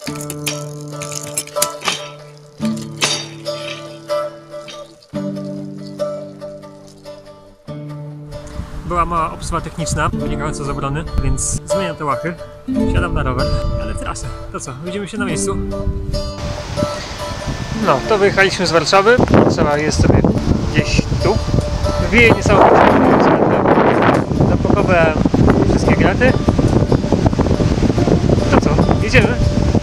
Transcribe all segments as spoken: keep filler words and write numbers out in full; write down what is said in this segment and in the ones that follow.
Była mała obsługa techniczna wynikająca z obrony, więc zmieniam te łachy, siadam na rower, ale trasę. To co, widzimy się na miejscu. No, to wyjechaliśmy z Warszawy, Warszawa jest sobie gdzieś tu. Wieje niesamowicie, zapakowałem wszystkie graty. To co, jedziemy?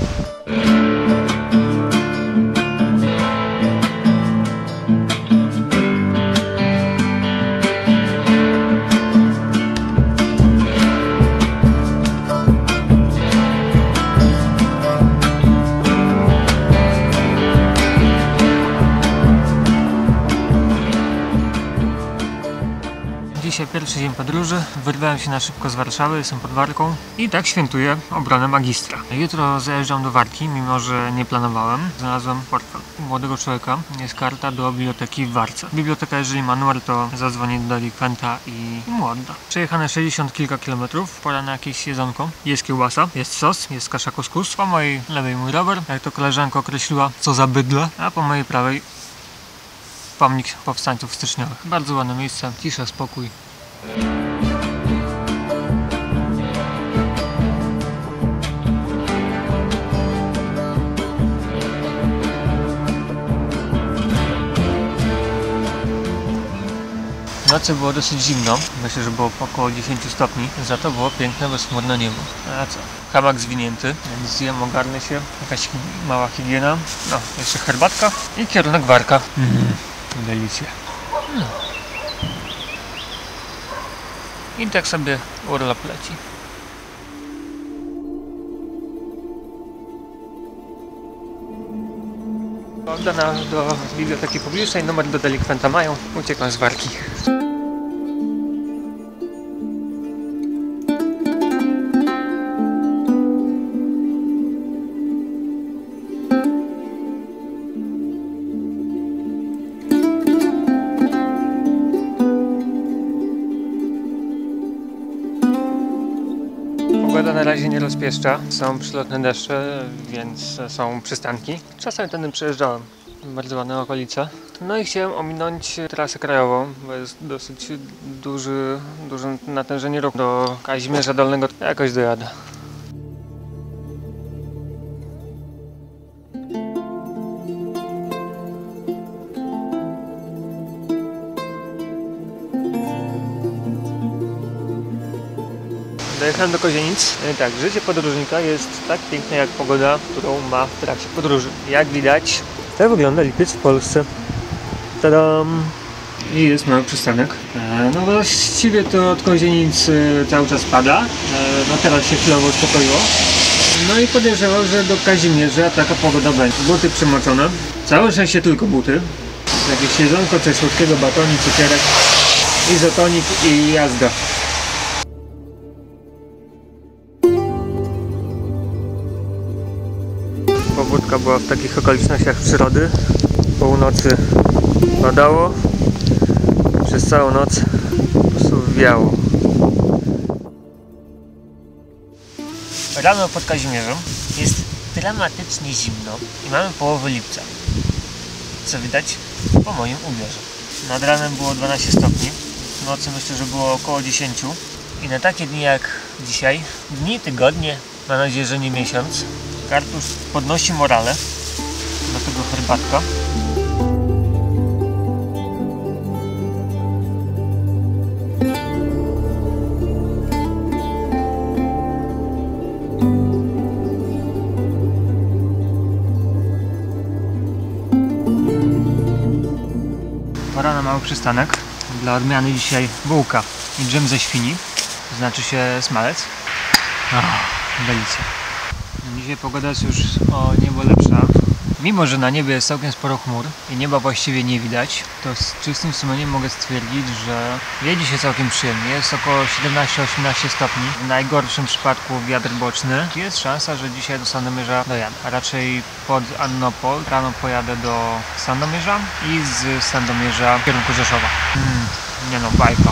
Dzisiaj pierwszy dzień podróży, wyrwałem się na szybko z Warszawy, jestem pod Warką i tak świętuję obronę magistra. Jutro zajeżdżam do Warki, mimo że nie planowałem. Znalazłem portfel u młodego człowieka, jest karta do biblioteki w Warce. Biblioteka, jeżeli ma numer, to zadzwoni do delikwenta i mu odda. Przejechane sześćdziesiąt kilka kilometrów, pora na jakieś jedzonko. Jest kiełbasa, jest sos, jest kasza kuskus. Po mojej lewej mój rower, jak to koleżanka określiła, co za bydle, a po mojej prawej pomnik powstańców styczniowych. Bardzo ładne miejsce, cisza, spokój. W nocy było dosyć zimno, myślę, że było około dziesięć stopni, za to było piękne, bezchmurne niebo. A co? Hamak zwinięty, więc zjem, ogarnę się, jakaś mała higiena, no, jeszcze herbatka i kierunek Warka. Mm. Delicja. No. I tak sobie urlop leci. Oddana do biblioteki publicznej, numer do delikwenta mają, uciekłem z Warki. Pogoda na razie nie rozpieszcza, są przylotne deszcze, więc są przystanki. Czasem tędy przejeżdżałem, bardzo ładne okolice. No i chciałem ominąć trasę krajową, bo jest dosyć duży, duże natężenie ruchu. Do Kazimierza Dolnego jakoś dojadę. Dojechałem do Kozienic. Tak, życie podróżnika jest tak piękne jak pogoda, którą ma w trakcie podróży. Jak widać, tak wygląda lipiec w Polsce. Tadam! I jest mały przystanek. No właściwie to od Kozienic cały czas pada. No teraz się chwilowo uspokoiło. No i podejrzewał, że do Kazimierza taka pogoda będzie. Buty przemoczone. Całe szczęście tylko buty. Jakieś jedzonko, coś słodkiego, batonik, cukierek, izotonik i jazda. Powódka była w takich okolicznościach przyrody. Północy padało, przez całą noc po prostu wiało. Rano pod Kazimierzem jest dramatycznie zimno i mamy połowę lipca, co widać po moim ubiorze. Nad ranem było dwanaście stopni, w nocy myślę, że było około dziesięć i na takie dni jak dzisiaj, dni, tygodnie, mam nadzieję, że nie miesiąc, Kartusz podnosi morale, do tego herbatka. Pora na mały przystanek. Dla odmiany dzisiaj bułka i dżem ze świni, to znaczy się smalec. Oh, delicja. Dzisiaj pogoda jest już o niebo lepsza. Mimo że na niebie jest całkiem sporo chmur i nieba właściwie nie widać, to z czystym sumieniem mogę stwierdzić, że jedzie się całkiem przyjemnie. Jest około siedemnaście osiemnaście stopni. W najgorszym przypadku wiatr boczny. Jest szansa, że dzisiaj do Sandomierza dojadę. A raczej pod Annopol. Rano pojadę do Sandomierza i z Sandomierza w kierunku Rzeszowa. Mm, nie no, bajka.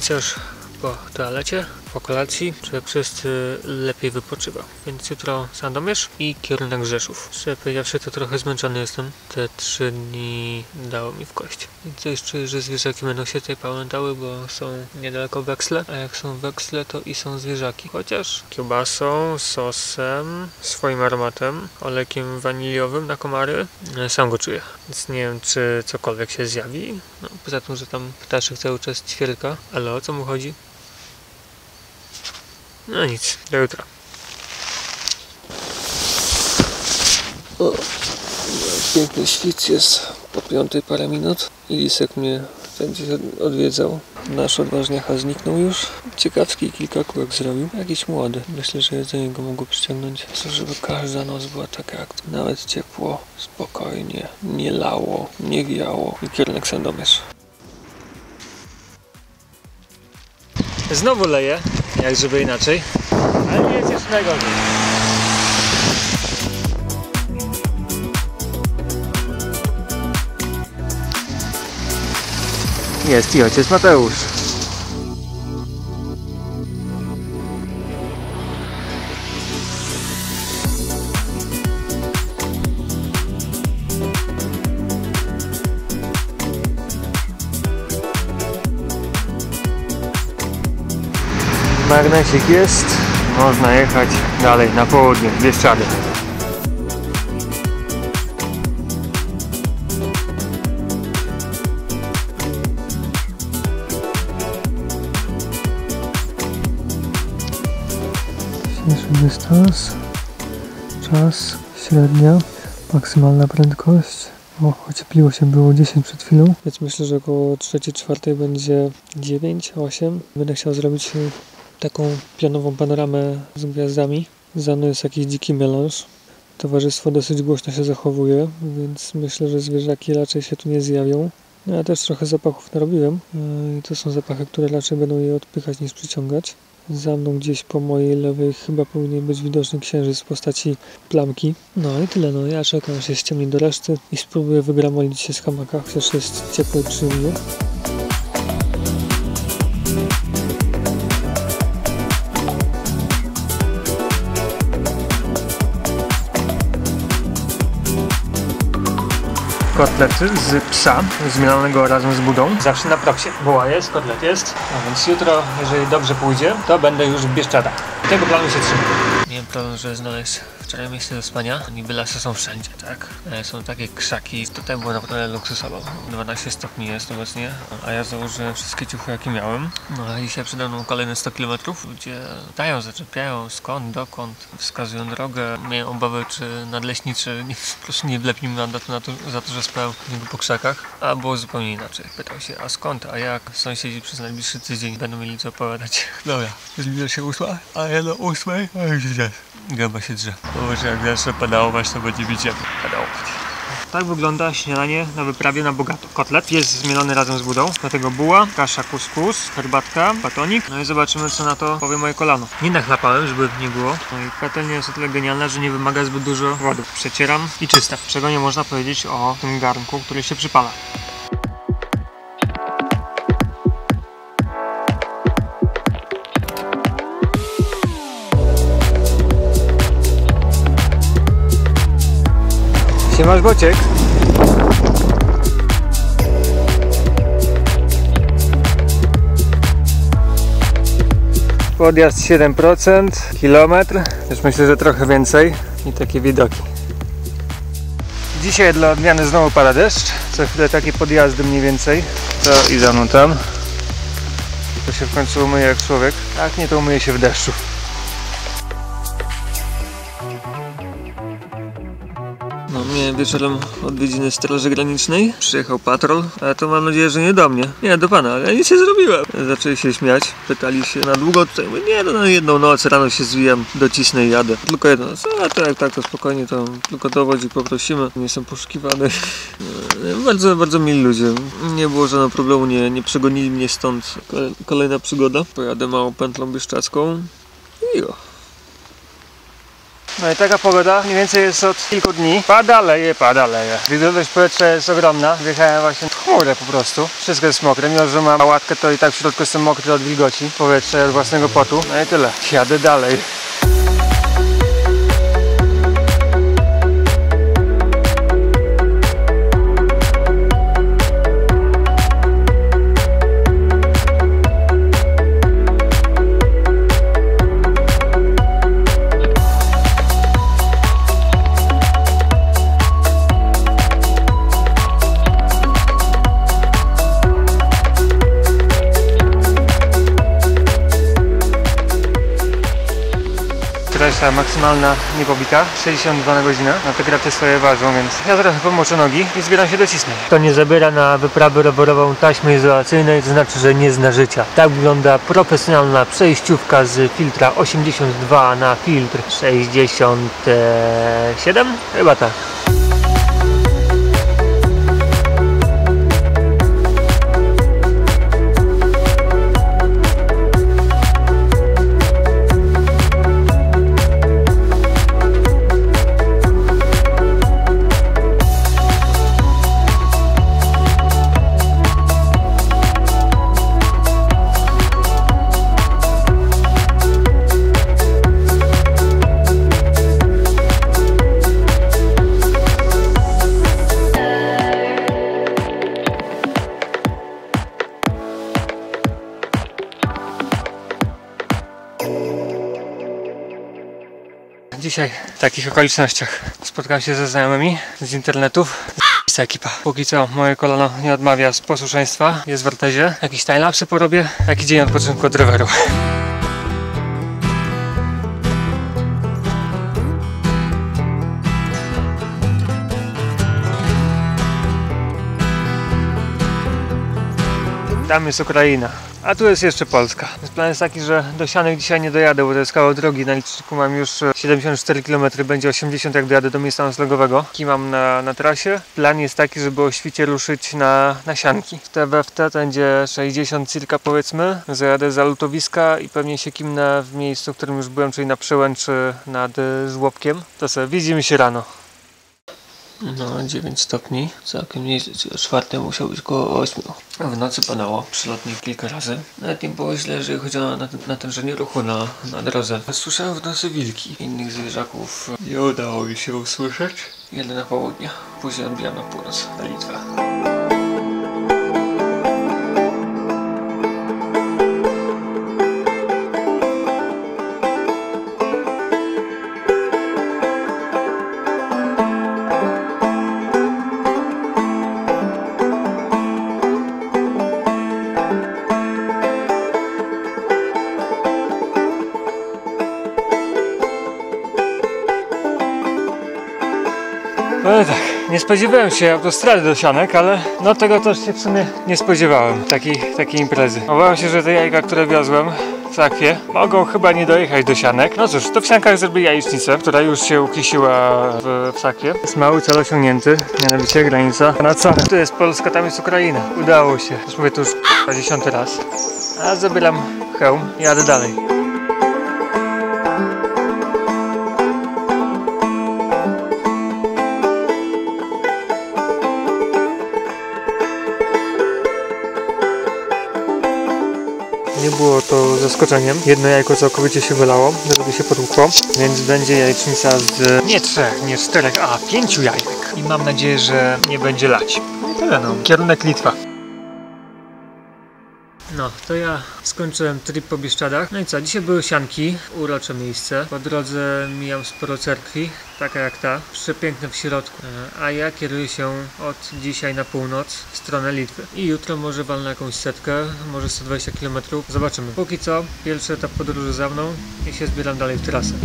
Belicja już po toalecie, po kolacji, człowiek wszyscy lepiej wypoczywa. Więc jutro Sandomierz i kierunek Rzeszów. Szczerze powiedziawszy, to trochę zmęczony jestem. Te trzy dni dało mi w kość. I coś czuję, że zwierzaki będą się tutaj pamiętały, bo są niedaleko weksle, a jak są weksle, to i są zwierzaki. Chociaż kiełbasą, sosem, swoim aromatem, olejkiem waniliowym na komary, sam go czuję. Więc nie wiem, czy cokolwiek się zjawi. No, poza tym, że tam ptaszek cały czas ćwierka, ale o co mu chodzi? No nic, do jutra. O, piękny świt jest po piątej parę minut i lisek mnie będzie odwiedzał. Nasz odważniacha zniknął już. Ciekawski kilka kółek zrobił. Jakiś młody. Myślę, że jedzenie go mogło przyciągnąć. Co, żeby każda noc była taka jak to. Nawet ciepło, spokojnie, nie lało, nie wiało. I kierunek Sandomierz. Znowu leje, jak żeby inaczej, ale nie jest jeszcze najgorzej. Jest i ojciec Mateusz. Magnesik jest, można jechać dalej na południe, w Bieszczady. Dzisiejszy dystans, czas, średnia, maksymalna prędkość. O, ociepliło się, było dziesięć przed chwilą, więc myślę, że około trzeciej, czwartej będzie dziewięć, osiem. Będę chciał zrobić taką pionową panoramę z gwiazdami. Za mną jest jakiś dziki melanż. Towarzystwo dosyć głośno się zachowuje, więc myślę, że zwierzaki raczej się tu nie zjawią. No, ja też trochę zapachów narobiłem i to są zapachy, które raczej będą je odpychać niż przyciągać. Za mną gdzieś po mojej lewej chyba powinien być widoczny księżyc w postaci plamki. No i tyle, no ja czekam, aż się ściemni do reszty i spróbuję wygramolić się z hamaka, chociaż jest ciepło i przyjemnie. Kotlety z psa, zmielonego razem z budą. Zawsze na proksie. Buła jest, kotlet jest. No więc jutro, jeżeli dobrze pójdzie, to będę już w Bieszczadach. Tego planu się trzymam. Miałem problem, żeby znaleźć wczoraj miejsce do spania. Niby lasy są wszędzie, tak? Są takie krzaki. Tutaj było naprawdę luksusowo. dwanaście stopni jest obecnie, a ja założyłem wszystkie ciuchy, jakie miałem. No a dzisiaj przede mną kolejne sto kilometrów. Ludzie dają, zaczepiają, skąd, dokąd, wskazują drogę. Miałem obawy, czy nadleśniczy nie, proszę nie wlepli mi mandatu na to, za to, że spałem w niego po krzakach. A było zupełnie inaczej. Pytał się, a skąd, a jak? Sąsiedzi przez najbliższy tydzień będą mieli co opowiadać. Dobra, zbliża się ósma, a ja do ósmej, a już idzie. Gęba się drze. Powiedzmy, jak deszcz padało, właśnie będzie bić jak padało. Tak wygląda śniadanie na wyprawie na bogato. Kotlet jest zmielony razem z budą, do tego buła, kasza kuskus, herbatka, batonik. No i zobaczymy, co na to powie moje kolano. Nie nachlapałem, żeby nie było. No i patelnia jest o tyle genialna, że nie wymaga zbyt dużo wody. Przecieram i czysta. Czego nie można powiedzieć o tym garnku, który się przypala. Siemasz, Bociek. Podjazd siedem procent, kilometr, też myślę, że trochę więcej i takie widoki. Dzisiaj dla odmiany znowu pada deszcz, co chwilę takie podjazdy mniej więcej. To i za mną tam. To się w końcu umyje jak człowiek, jak nie to umyje się w deszczu. No, miałem wieczorem odwiedziny Straży Granicznej. Przyjechał patrol, ale to mam nadzieję, że nie do mnie. Nie, do pana, ale ja nic nie zrobiłem. Zaczęli się śmiać, pytali się na długo tutaj. Mówię, nie, no na jedną noc, rano się zwijam, docisnę i jadę. Tylko jedną noc, a to jak tak, to spokojnie, to tylko dowodzik poprosimy. Nie jestem poszukiwany. Bardzo, bardzo mili ludzie. Nie było żadnego problemu, nie, nie przegonili mnie stąd. Kolejna przygoda. Pojadę małą pętlą bieszczacką i jo. No i taka pogoda mniej więcej jest od kilku dni. Pada, leje, pada, leje. Wilgotność powietrza jest ogromna. Wjechałem właśnie w chmurę po prostu. Wszystko jest mokre. Mimo że mam łatkę, to i tak w środku jestem mokry od wilgoci powietrza i od własnego potu. No i tyle. Jadę dalej. Trasa maksymalna niepobita, sześćdziesiąt dwa na godzinę. Na te graty swoje ważą, więc ja trochę pomoczę nogi i zbieram się do cisnej. Kto nie zabiera na wyprawę rowerową taśmy izolacyjnej, to znaczy, że nie zna życia. Tak wygląda profesjonalna przejściówka z filtra osiemdziesiąt dwa na filtr sześćdziesiąt siedem? Chyba tak. Dzisiaj w takich okolicznościach spotkałem się ze znajomymi z internetów. Z ekipa. Póki co moje kolano nie odmawia z posłuszeństwa. Jest w ortezie. Jakieś timelapsy porobię. Taki dzień odpoczynku od roweru. Tam jest Ukraina, a tu jest jeszcze Polska. Plan jest taki, że do Sianek dzisiaj nie dojadę, bo to jest kawał drogi. Na liczniku mam już siedemdziesiąt cztery kilometry, będzie osiemdziesiąt jak dojadę do miejsca noclegowego. Jaki mam na, na trasie? Plan jest taki, żeby o świcie ruszyć na, na Sianki. W T W F T będzie sześćdziesiąt cirka powiedzmy. Zajadę za lutowiska i pewnie się kimnę w miejscu, w którym już byłem, czyli na Przełęczy nad żłobkiem. To sobie widzimy się rano. No, dziewięć stopni, całkiem nieźle, o czwartej musiał być około ośmiu. W nocy padało przelotnie kilka razy. Nawet nie było źle, jeżeli chodzi o natężenie ruchu na, na drodze. Słyszałem w nocy wilki. Innych zwierzaków nie udało mi się usłyszeć. Jadę na południe, później odbijam na północ, na Litwę. No tak, nie spodziewałem się autostrady do Sianek, ale no tego też się w sumie nie spodziewałem, takiej, takiej imprezy. Obawiam się, że te jajka, które wiozłem w sakwie, mogą chyba nie dojechać do Sianek. No cóż, to w Siankach zrobię jajecznicę, która już się ukisiła w, w sakwie. Jest mały cel osiągnięty, mianowicie granica na co? Tu jest Polska, tam jest Ukraina. Udało się. Już mówię to już dziesiąty raz. A zabieram hełm i jadę dalej. Nie było to zaskoczeniem. Jedno jajko całkowicie się wylało, drugie się potłukło, więc będzie jajecznica z nie trzech, nie czterech, a pięciu jajek. I mam nadzieję, że nie będzie lać. No i tyle no. Kierunek Litwa. No, to ja skończyłem trip po Bieszczadach. No i co, dzisiaj były Sianki, urocze miejsce. Po drodze mijam sporo cerkwi, taka jak ta, przepiękne w środku. A ja kieruję się od dzisiaj na północ w stronę Litwy. I jutro może walnę jakąś setkę, może sto dwadzieścia kilometrów. Zobaczymy. Póki co, pierwszy etap podróży za mną i się zbieram dalej w trasę.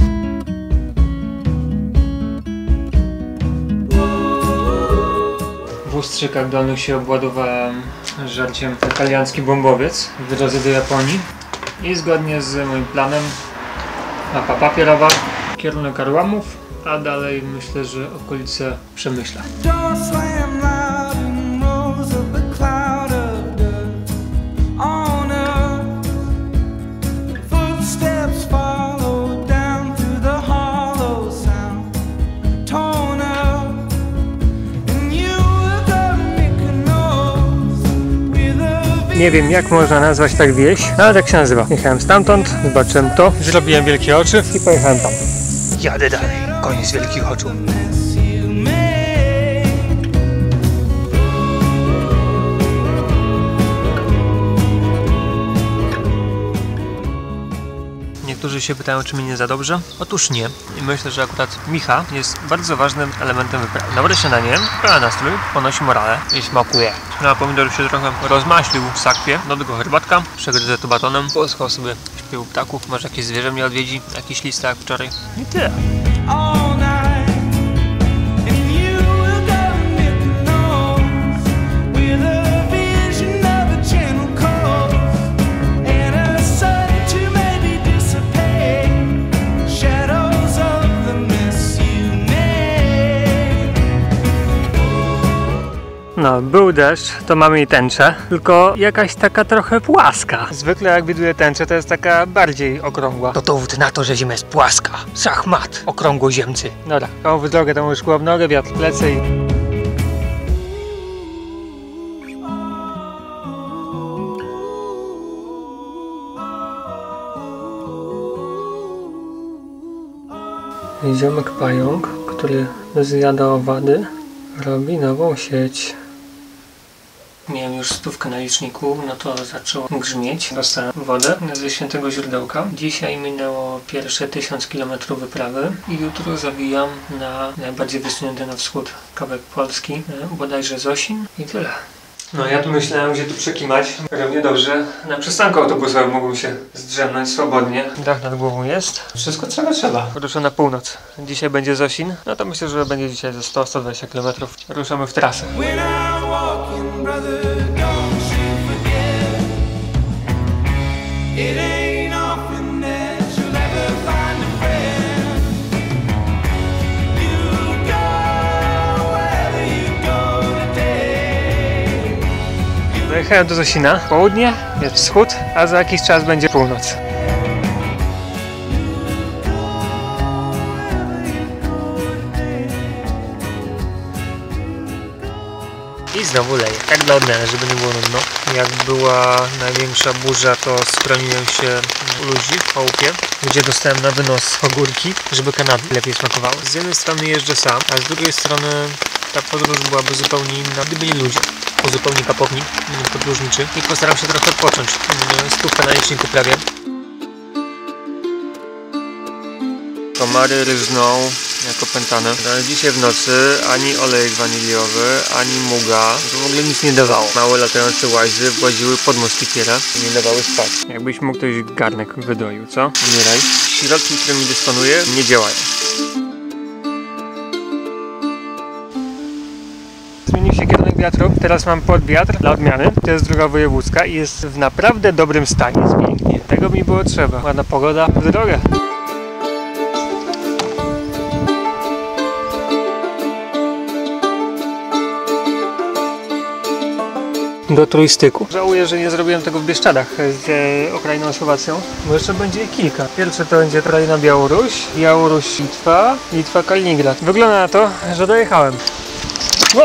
W Ustrzykach Dolnych się obładowałem żarciem italiański bombowiec w drodze do Japonii i zgodnie z moim planem mapa papierowa, kierunek Arłamów, a dalej myślę, że okolice Przemyśla. Nie wiem, jak można nazwać tak wieś, no ale tak się nazywa. Jechałem stamtąd, zobaczyłem to, zrobiłem wielkie oczy i pojechałem tam. Jadę dalej. Koniec wielkich oczu. Niektórzy się pytają, czy mi nie za dobrze. Otóż nie. I myślę, że akurat micha jest bardzo ważnym elementem wyprawy. Dobre śniadanie, pełen nastrój, ponosi morale i smakuje. No a pomidor się trochę rozmaślił w sakwie. Do tego herbatka, przegryzę to batonem. Posłuchał sobie śpiewu ptaków. Może jakieś zwierzę mnie odwiedzi, jakiś list jak wczoraj. I tyle. No, był deszcz, to mamy i tęczę, tylko jakaś taka trochę płaska. Zwykle jak widuję tęczę, to jest taka bardziej okrągła. To dowód na to, że Ziemia jest płaska. Szachmat, okrągłoziemcy. Dobra, komu w drogę, temu szkło w nogę, wiatr w plecy i... Ziomek pająk, który zjada owady, robi nową sieć. Miałem już stówkę na liczniku, no to zaczęło grzmieć. Dostałem wodę ze świętego źródełka. Dzisiaj minęło pierwsze tysiąc kilometrów wyprawy i jutro zawijam na najbardziej wysunięty na wschód kawałek Polski, bodajże Zosin i tyle. No ja tu myślałem, gdzie tu przekimać. Równie dobrze na przystanku autobusowym mógłbym się zdrzemnąć swobodnie. Dach nad głową jest. Wszystko trzeba trzeba. Ruszę na północ. Dzisiaj będzie Zosin. No to myślę, że będzie dzisiaj ze sto do stu dwudziestu kilometrów. Ruszamy w trasę. Dojechałem do Zosina. Południe, jest wschód, a za jakiś czas będzie północ. I znowu leje, tak dla odmiany, żeby nie było nudno. Jak była największa burza, to schroniłem się u ludzi w chałupie, gdzie dostałem na wynos ogórki, żeby kanapi lepiej smakowały. Z jednej strony jeżdżę sam, a z drugiej strony ta podróż byłaby zupełnie inna, gdyby nie ludzie. Uzupełni papownik podróżniczy i postaram się trochę odpocząć. Stówka na liczniku prawie. Komary ryżną jak opętane. Ale dzisiaj w nocy ani olej waniliowy, ani muga. To w ogóle nic nie dawało. Małe latające łaźzy właziły pod moskipiera i nie dawały spać. Jakbyś mógł ktoś garnek wydoił, co? Umieraj. Środki, którymi dysponuję, nie działają. Zmienił się kierunek wiatru, teraz mam podwiatr dla odmiany. To jest droga wojewódzka i jest w naprawdę dobrym stanie, jest pięknie. Tego mi było trzeba. Ładna pogoda, w drogę. Do Trójstyku. Żałuję, że nie zrobiłem tego w Bieszczadach z e, Ukrainą, Słowacją, bo jeszcze będzie kilka. Pierwsze to będzie Ukraina, Białoruś, Białoruś, Litwa, Litwa, Kaliningrad. Wygląda na to, że dojechałem. O!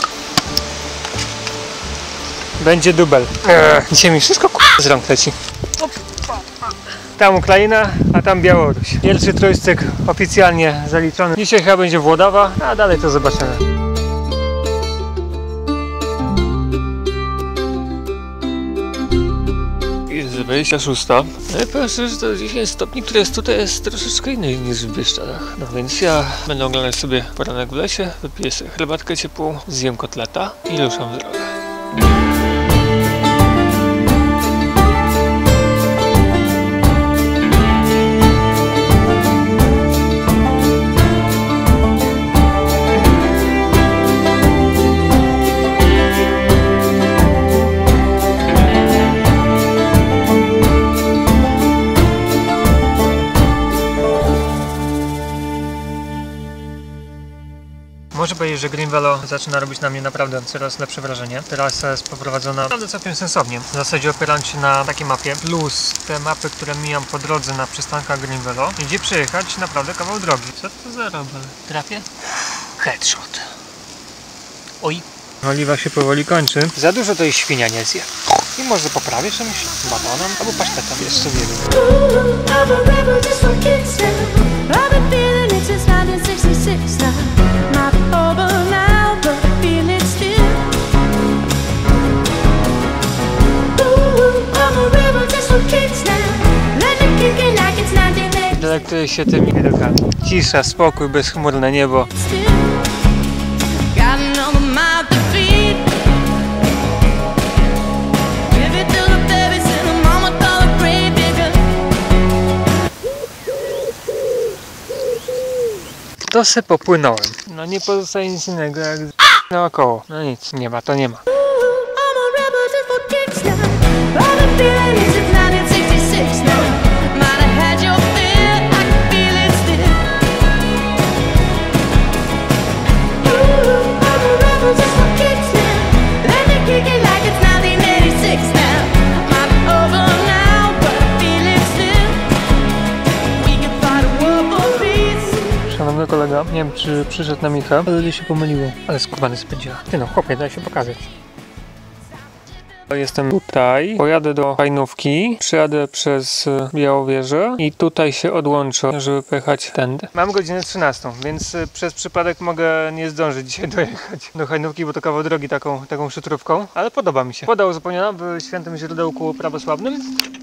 Będzie dubel. Eee, dzisiaj mi wszystko z rąk leci. Tam Ukraina, a tam Białoruś. Pierwszy Trójstyk oficjalnie zaliczony. Dzisiaj chyba będzie Włodawa, a dalej to zobaczymy. Jest dwadzieścia sześć. Ale powiem szczerze, że to dziesięć stopni, które jest tutaj, jest troszeczkę inny niż w Bieszczadach. No więc ja będę oglądać sobie poranek w lesie, wypiję sobie herbatkę ciepłą, zjem kotleta i ruszam w drogę. Muszę powiedzieć, że Green Velo zaczyna robić na mnie naprawdę coraz lepsze wrażenie. Trasa jest poprowadzona naprawdę całkiem sensownie. W zasadzie opierając się na takiej mapie, plus te mapy, które mijam po drodze na przystankach Green Velo, idzie przejechać naprawdę kawał drogi. Co to za robel? Trafię? Headshot. Oj. Oliwa się powoli kończy. Za dużo to jest świnia nie zje. I może poprawię czymś, batonem albo pasztetem, jeszcze nie wiem. Delektuję się tymi widokami. Cisza, spokój, bezchmurne niebo. To se popłynąłem. No nie pozostaje nic innego jak naokoło. No nic, nie ma, to nie ma. Szanowny kolega, nie wiem czy przyszedł na Micha, ale gdzieś się pomyliło. Ale skubany spędziła. Ty no, chłopie, daj się pokazać. Jestem tutaj, pojadę do Hajnówki, przejadę przez Białowieżę i tutaj się odłączę, żeby pojechać tędy. Mam godzinę trzynastą, więc przez przypadek mogę nie zdążyć dzisiaj dojechać do Hajnówki, bo to kawał drogi taką, taką szutrówką, ale podoba mi się. Woda uzupełniona w Świętym Źródełku Prawosławnym.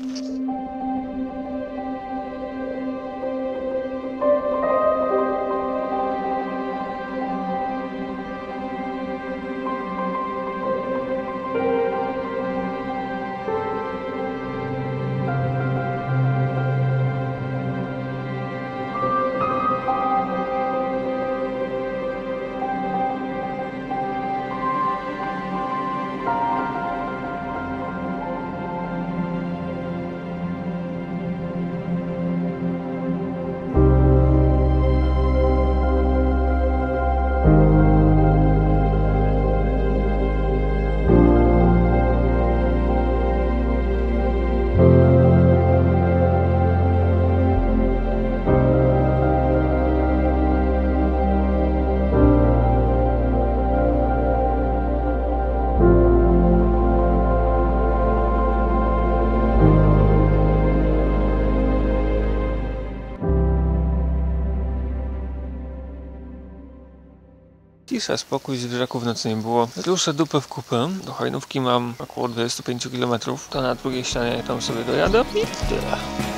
Cisza, spokój, zwierzaków w nocy nie było. Ruszę dupę w kupę. Do Hajnówki mam około dwadzieścia pięć kilometrów. To na drugiej ścianie tam sobie dojadę i tyle.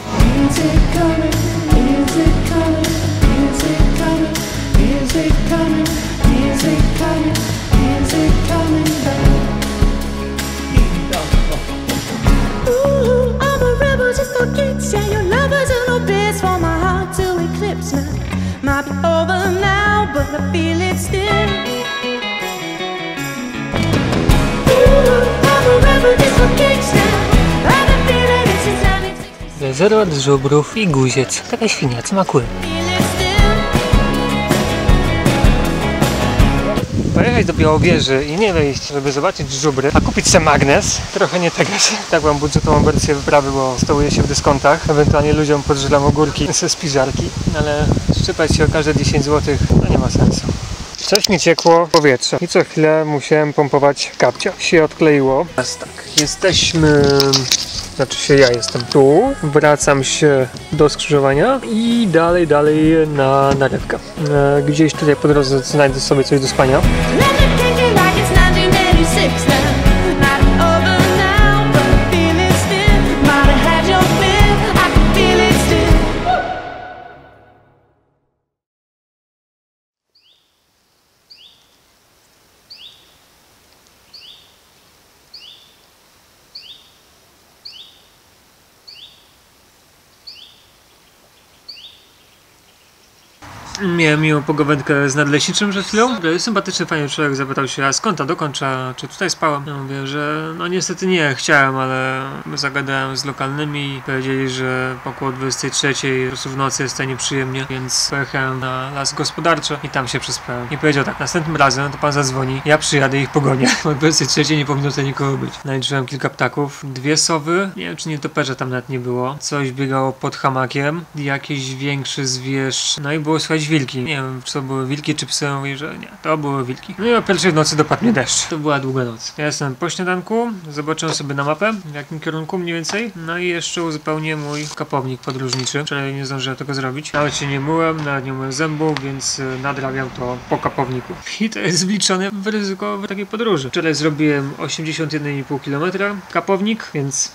Zero żubrów i guziec. Taka świnia, co smakuje. Pojechać do Białowieży i nie wejść, żeby zobaczyć żubry, a kupić sobie magnes, trochę nie tego. Tak mam budżetową wersję wyprawy, bo stołuję się w dyskontach. Ewentualnie ludziom podrzucam ogórki ze spiżarki, ale szczypać się o każde dziesięć złotych, no nie ma sensu. Coś mi ciekło w powietrze i co chwilę musiałem pompować kapcia. Się odkleiło. Teraz tak, jesteśmy... Znaczy się ja jestem tu, wracam się do skrzyżowania i dalej, dalej na narewkę. Gdzieś tutaj po drodze znajdę sobie coś do spania. Miałem miłą pogawędkę z nadleśniczym przed chwilą. Sympatyczny, fajny człowiek zapytał się, a skąd, a dokąd, czy tutaj spałem? Ja mówię, że no niestety nie, chciałem, ale zagadałem z lokalnymi i powiedzieli, że około dwudziestej trzeciej po prostu w nocy jest tutaj nieprzyjemnie, więc pojechałem na las gospodarczy i tam się przespałem. I powiedział tak, następnym razem to pan zadzwoni, ja przyjadę i ich pogonię. O dwudziestej trzeciej nie powinno tutaj nikogo być. Naliczyłem kilka ptaków, dwie sowy, nie wiem czy nietoperze tam nawet nie było, coś biegało pod hamakiem, jakiś większy zwierz, no i było słuchać jakieś wilki. Nie wiem, czy to były wilki, czy psy. Mówi, że nie, to były wilki. No i o pierwszej w nocy dopadł mnie deszcz. To była długa noc. Ja jestem po śniadanku, zobaczyłem sobie na mapę, w jakim kierunku mniej więcej. No i jeszcze uzupełnię mój kapownik podróżniczy. Wczoraj nie zdążyłem tego zrobić. Nawet się nie myłem, nawet nie myłem zębów, więc nadrabiam to po kapowniku. I to jest wliczone w ryzyko w takiej podróży. Wczoraj zrobiłem osiemdziesiąt jeden i pół kilometra kapownik, więc...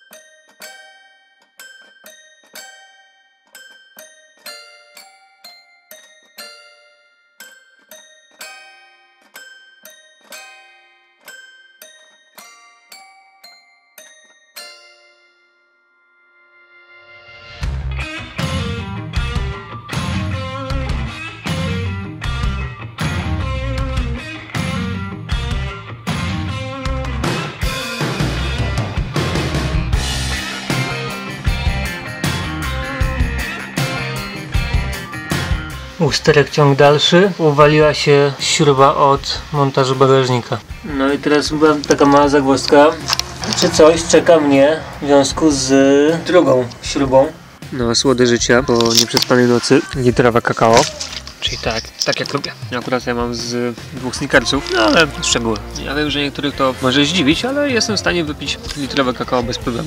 Usterek ciąg dalszy, uwaliła się śruba od montażu bagażnika. No i teraz była taka mała zagwozdka, czy coś czeka mnie w związku z drugą śrubą. No, słode życia po nieprzespanej nocy, litrowe kakao. Czyli tak, tak jak lubię. Akurat ja mam z dwóch sneakersów, no ale szczegóły. Ja wiem, że niektórych to może zdziwić, ale jestem w stanie wypić litrowe kakao bez problemu.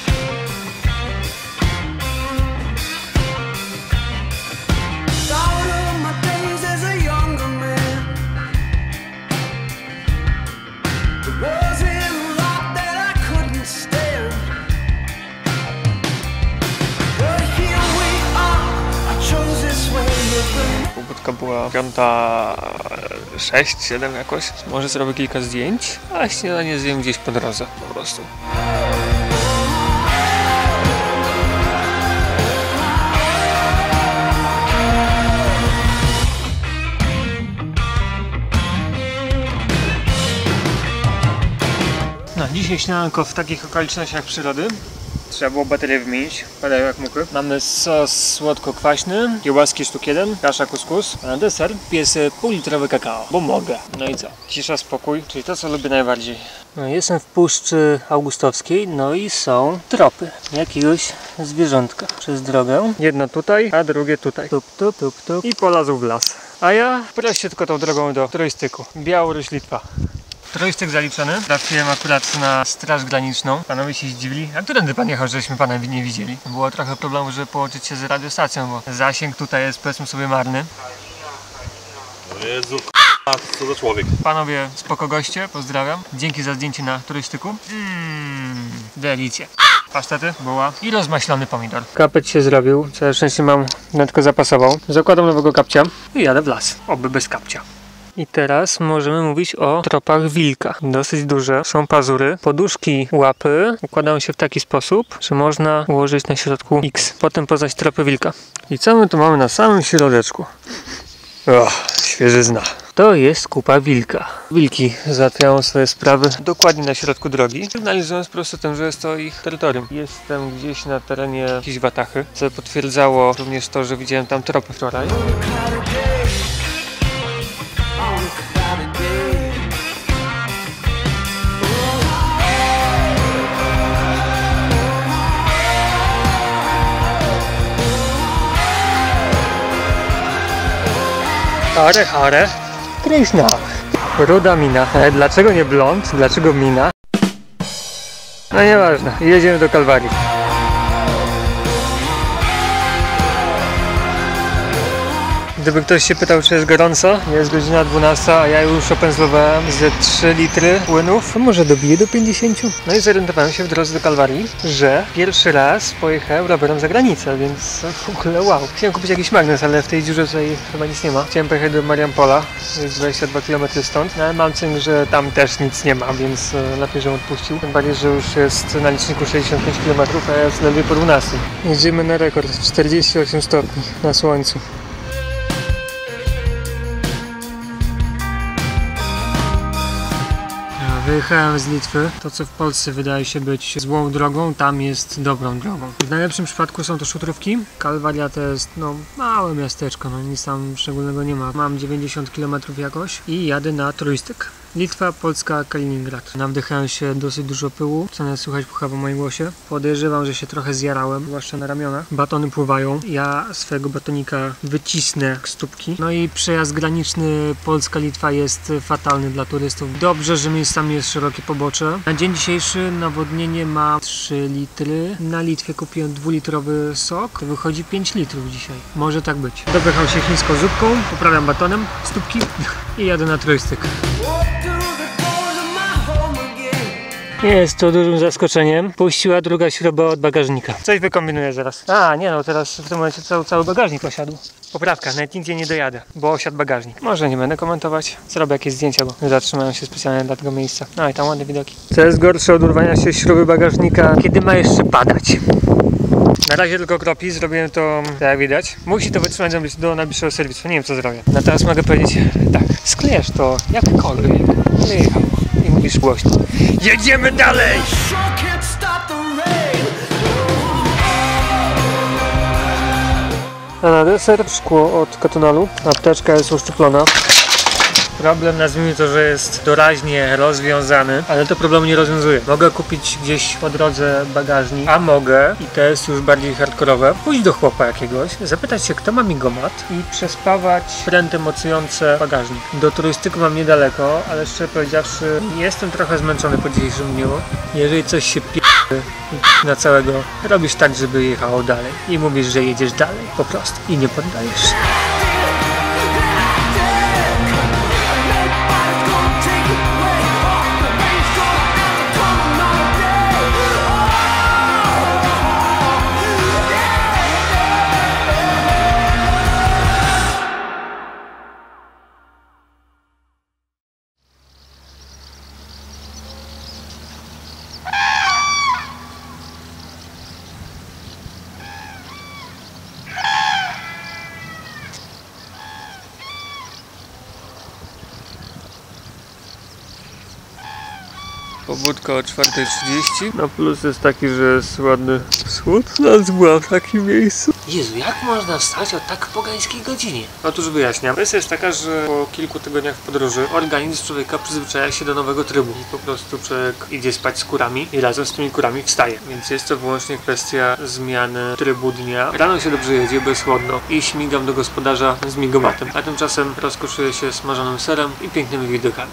Pobudka była piąta sześć, siedem jakoś. Może zrobię kilka zdjęć, a śniadanie zjem gdzieś po drodze po prostu. No, dzisiaj śniadanko w takich okolicznościach przyrody. Trzeba było baterię wymienić, padają jak muchy. Mamy sos słodko-kwaśny, kiełbaski sztuk jeden, kasza kuskus, a na deser piję sobie półlitrowe kakao, bo mogę. No i co? Cisza, spokój, czyli to, co lubię najbardziej. No, jestem w Puszczy Augustowskiej, no i są tropy jakiegoś zwierzątka przez drogę. Jedno tutaj, a drugie tutaj. Tup, tup, tup, tup. I polazł w las. A ja proszę tylko tą drogą do Trojstyku. Białoruś, Litwa. Trojstyk zaliczony. Trafiłem akurat na straż graniczną. Panowie się zdziwili. A którędy pan jechał, żeśmy pana nie widzieli? Było trochę problemu, żeby połączyć się z radiostacją, bo zasięg tutaj jest, powiedzmy sobie, marny. Jezu, co za człowiek. Panowie, spoko goście, pozdrawiam. Dzięki za zdjęcie na Trojstyku. Mmm, delicje. Pasztety, buła i rozmaślony pomidor. Kapeć się zrobił. Całe szczęście mam netko zapasową. Zakładam nowego kapcia i jadę w las. Oby bez kapcia. I teraz możemy mówić o tropach wilka. Dosyć duże, są pazury. Poduszki łapy układają się w taki sposób, że można ułożyć na środku X. Potem poznać tropy wilka. I co my tu mamy na samym środeczku? O, świeżyzna. To jest kupa wilka. Wilki załatwiają swoje sprawy dokładnie na środku drogi, sygnalizując po prostu tym, że jest to ich terytorium. Jestem gdzieś na terenie jakiejś watachy, co potwierdzało również to, że widziałem tam tropy wczoraj. Hare, hare, Krishna. Ruda mina. Ale dlaczego nie blond? Dlaczego mina? No nieważne. Jedziemy do Kalwarii. Gdyby ktoś się pytał, czy jest gorąco, jest godzina dwunasta, a ja już opędzlowałem ze trzy litry płynów. Może dobiję do pięćdziesięciu. No i zorientowałem się w drodze do Kalwarii, że pierwszy raz pojechałem rowerem za granicę, więc w ogóle wow. Chciałem kupić jakiś magnes, ale w tej dziurze tutaj chyba nic nie ma. Chciałem pojechać do Mariampola, jest dwadzieścia dwa kilometry stąd, no ale mam cynk, że tam też nic nie ma, więc lepiej, żebym odpuścił. Tym bardziej, że już jest na liczniku sześćdziesiąt pięć kilometrów, a ja jest ledwie po dwunastej. Jedziemy na rekord, czterdzieści osiem stopni na słońcu. Wyjechałem z Litwy. To, co w Polsce wydaje się być złą drogą, tam jest dobrą drogą. W najlepszym przypadku są to szutrówki. Kalwaria to jest no małe miasteczko, no nic tam szczególnego nie ma. Mam dziewięćdziesiąt kilometrów jakoś i jadę na Trojstyk. Litwa, Polska, Kaliningrad. Nawdychałem się dosyć dużo pyłu, co nawet słychać pucha w moim głosie. Podejrzewam, że się trochę zjarałem, zwłaszcza na ramionach. Batony pływają. Ja swojego batonika wycisnę z stópki. No i przejazd graniczny Polska-Litwa jest fatalny dla turystów. Dobrze, że miejscami jest szerokie pobocze. Na dzień dzisiejszy nawodnienie ma trzy litry. Na Litwie kupiłem dwulitrowy sok. To wychodzi pięć litrów dzisiaj. Może tak być. Dopycham się chińską zupką, poprawiam batonem stópki i jadę na trójstyk. Nie jest to dużym zaskoczeniem. Puściła druga śruba od bagażnika. Coś wykombinuję zaraz. A, nie no, teraz w tym momencie cały, cały bagażnik osiadł. Poprawka, nawet nigdzie nie dojadę, bo osiadł bagażnik. Może nie będę komentować. Zrobię jakieś zdjęcia, bo zatrzymają się specjalnie dla tego miejsca. No i tam ładne widoki. Co jest gorsze od urwania się śruby bagażnika, kiedy ma jeszcze padać. Na razie tylko kropi, zrobiłem to, tak jak widać. Musi to wytrzymać do najbliższego serwisu, nie wiem co zrobię. No teraz mogę powiedzieć tak, sklejasz to jakkolwiek, jechał i mówisz głośno. Jedziemy dalej! A na deser szkło od Kotonalu, apteczka jest uszczuplona. Problem, nazwijmy to, że jest doraźnie rozwiązany, ale to problemu nie rozwiązuje. Mogę kupić gdzieś po drodze bagażnik, a mogę, i to jest już bardziej hardkorowe, pójść do chłopa jakiegoś, zapytać się, kto ma migomat i przespawać pręty mocujące bagażnik. Do turystyku mam niedaleko, ale szczerze powiedziawszy, jestem trochę zmęczony po dzisiejszym dniu. Jeżeli coś się p***y na całego, robisz tak, żeby jechało dalej i mówisz, że jedziesz dalej, po prostu, i nie poddajesz się. Pobudka o czwartej trzydzieści. No plus jest taki, że jest ładny wschód. Nas była w takim miejscu. Jezu, jak można wstać o tak pogańskiej godzinie? Otóż wyjaśniam. Kwestia jest taka, że po kilku tygodniach podróży organizm człowieka przyzwyczaja się do nowego trybu. I po prostu człowiek idzie spać z kurami i razem z tymi kurami wstaje. Więc jest to wyłącznie kwestia zmiany trybu dnia. Rano się dobrze jedzie, bo jest chłodno i śmigam do gospodarza z migomatem. A tymczasem rozkoszuję się smażonym serem i pięknymi widokami.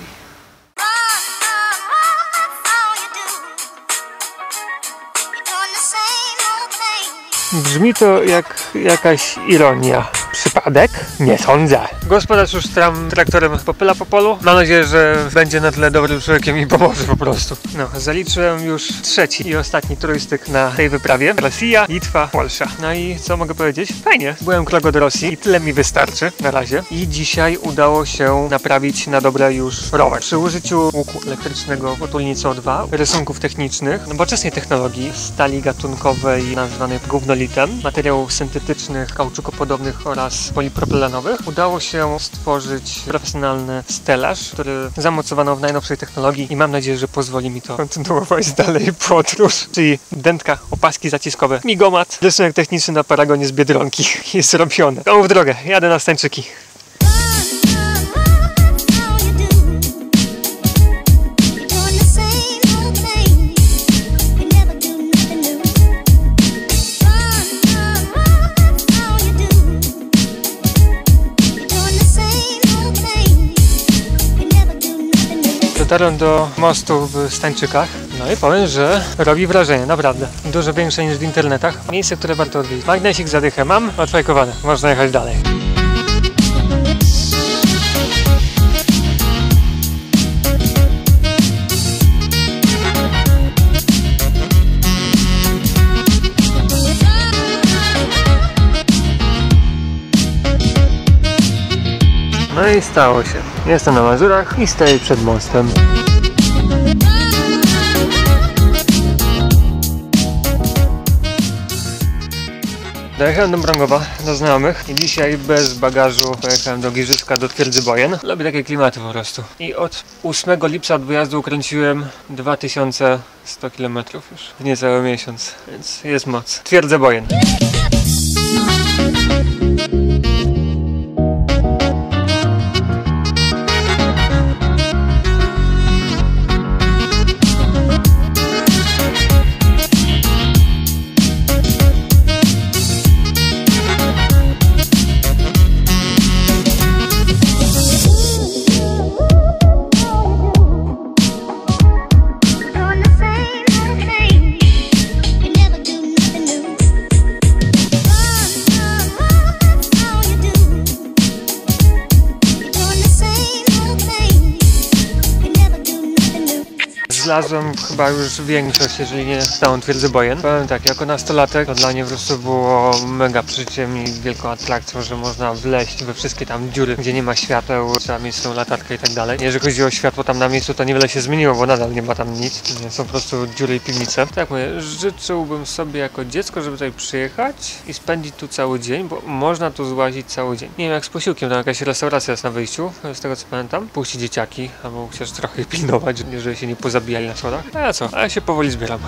Brzmi to jak jakaś ironia. Przypadek? Nie sądzę. Gospodarz już tam traktorem popyla po polu. Mam nadzieję, że będzie na tyle dobrym człowiekiem i pomoże po prostu. No, zaliczyłem już trzeci i ostatni trójstyk na tej wyprawie. Rosja, Litwa, Polsza. No i co mogę powiedzieć? Fajnie. Byłem krok od Rosji i tyle mi wystarczy na razie. I dzisiaj udało się naprawić na dobre już rower. Przy użyciu łuku elektrycznego potulni C O dwa, rysunków technicznych, nowoczesnej technologii, stali gatunkowej nazwanej gównolitem, materiałów syntetycznych, kauczukopodobnych oraz polipropylenowych, udało się stworzyć profesjonalny stelaż, który zamocowano w najnowszej technologii i mam nadzieję, że pozwoli mi to kontynuować dalej podróż. Czyli dętka, opaski zaciskowe, migomat, rysunek techniczny na paragonie z Biedronki jest robione. Komu w drogę, jadę na Stańczyki. Dotarłem do mostu w Stańczykach, no i powiem, że robi wrażenie, naprawdę. Dużo większe niż w internetach. Miejsce, które warto odwiedzić. Magnesik zadychę mam, odfajkowane. Można jechać dalej. No i stało się. Jestem na Mazurach i stoję przed mostem. Dojechałem do Mrągowa, do znajomych i dzisiaj bez bagażu pojechałem do Giżycka, do Twierdzy Bojen. Lubię takie klimaty po prostu. I od ósmego lipca od wyjazdu ukręciłem dwa tysiące sto kilometrów już w niecały miesiąc, więc jest moc. Twierdza Bojen. zlazłem chyba już większość, jeżeli nie całą twierdzę Bojen. Powiem tak, jako nastolatek to dla mnie po prostu było mega przeżyciem i wielką atrakcją, że można wleźć we wszystkie tam dziury, gdzie nie ma świateł, trzeba mieć tą latarkę i tak dalej. Jeżeli chodzi o światło tam na miejscu, to niewiele się zmieniło, bo nadal nie ma tam nic. Są po prostu dziury i piwnice. Tak mówię, życzyłbym sobie jako dziecko, żeby tutaj przyjechać i spędzić tu cały dzień, bo można tu złazić cały dzień. Nie wiem jak z posiłkiem, tam jakaś restauracja jest na wyjściu, z tego co pamiętam. Puścić dzieciaki, albo chociaż trochę pilnować, żeby się nie pozabijali na schodach. A ja co? A ja się powoli zbieram.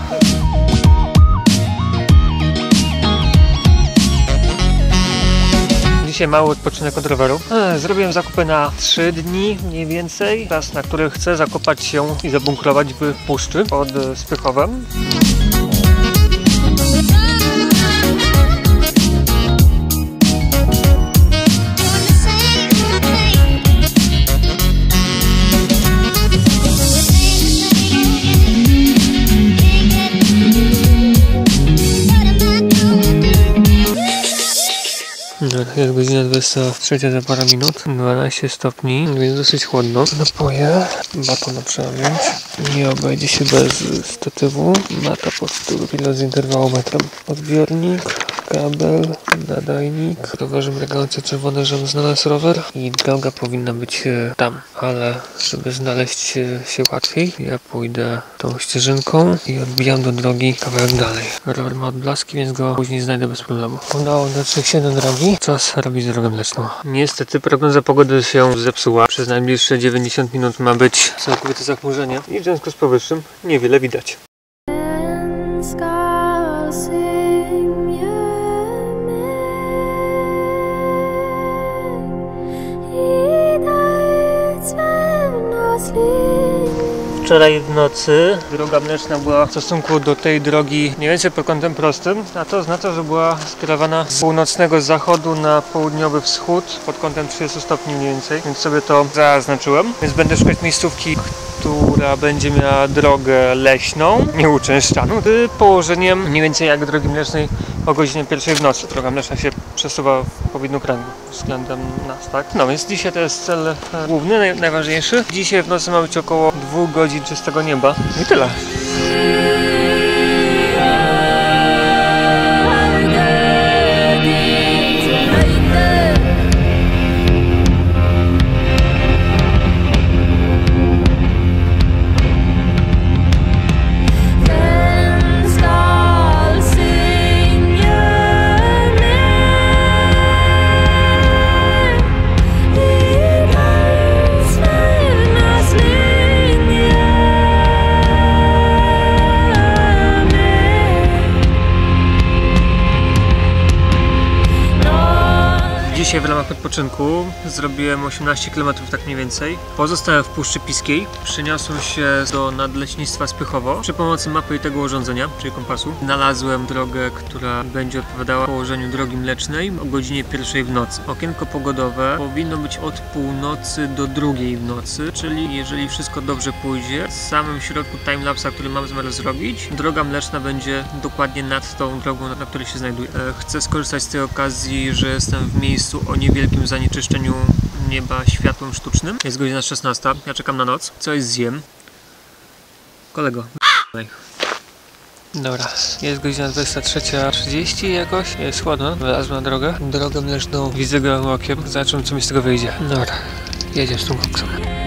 Dzisiaj mały odpoczynek od roweru. Eee, zrobiłem zakupy na trzy dni mniej więcej. Czas, na który chcę zakopać się i zabunkrować w puszczy pod Spychowem. Jest godzina dwudziesta trzecia za parę minut, dwanaście stopni, więc dosyć chłodno. Napoje, baton trzeba wziąć, nie obejdzie się bez statywu, mata pod pilot z interwałometrem, odbiornik, kabel, nadajnik, w rowerze mrygające czerwone, żebym znalazł rower i droga powinna być tam, ale żeby znaleźć się łatwiej, ja pójdę tą ścieżynką i odbijam do drogi kawałek dalej. Rower ma odblaski, więc go później znajdę bez problemu. Udało dotrzeć się do drogi, czas robić drogę mleczną. Niestety prognoza pogody się zepsuła, przez najbliższe dziewięćdziesiąt minut ma być całkowite zachmurzenie i w związku z powyższym niewiele widać. Wczoraj w nocy droga mleczna była w stosunku do tej drogi mniej więcej pod kątem prostym, a to oznacza, że była skierowana z północnego zachodu na południowy wschód pod kątem trzydziestu stopni mniej więcej, więc sobie to zaznaczyłem. Więc będę szukać miejscówki, która będzie miała drogę leśną, nieuczęszczaną, z położeniem mniej więcej jak drogi mlecznej o godzinie pierwszej w nocy. Droga mleczna się przesuwa w powidnu kręgu względem nas, tak? No więc dzisiaj to jest cel główny, naj, najważniejszy. Dzisiaj w nocy ma być około dwóch godzin czystego nieba i tyle. Dzisiaj w ramach odpoczynku zrobiłem osiemnaście kilometrów tak mniej więcej. Pozostałem w Puszczy Piskiej. Przeniosłem się do Nadleśnictwa Spychowo. Przy pomocy mapy i tego urządzenia, czyli kompasu, znalazłem drogę, która będzie odpowiadała położeniu drogi mlecznej o godzinie pierwszej w nocy. Okienko pogodowe powinno być od północy do drugiej w nocy, czyli jeżeli wszystko dobrze pójdzie, w samym środku timelapsa, który mam zamiar zrobić, droga mleczna będzie dokładnie nad tą drogą, na której się znajduję. Chcę skorzystać z tej okazji, że jestem w miejscu o niewielkim zanieczyszczeniu nieba światłem sztucznym. Jest godzina szesnasta, ja czekam na noc. Coś zjem. Kolego, dobra, jest godzina dwudziesta trzecia trzydzieści jakoś, jest chłodno, wylazłem na drogę. Drogę mleczną widzę gołym okiem, zobaczymy co mi z tego wyjdzie. Dobra, jedziesz z tą koksą.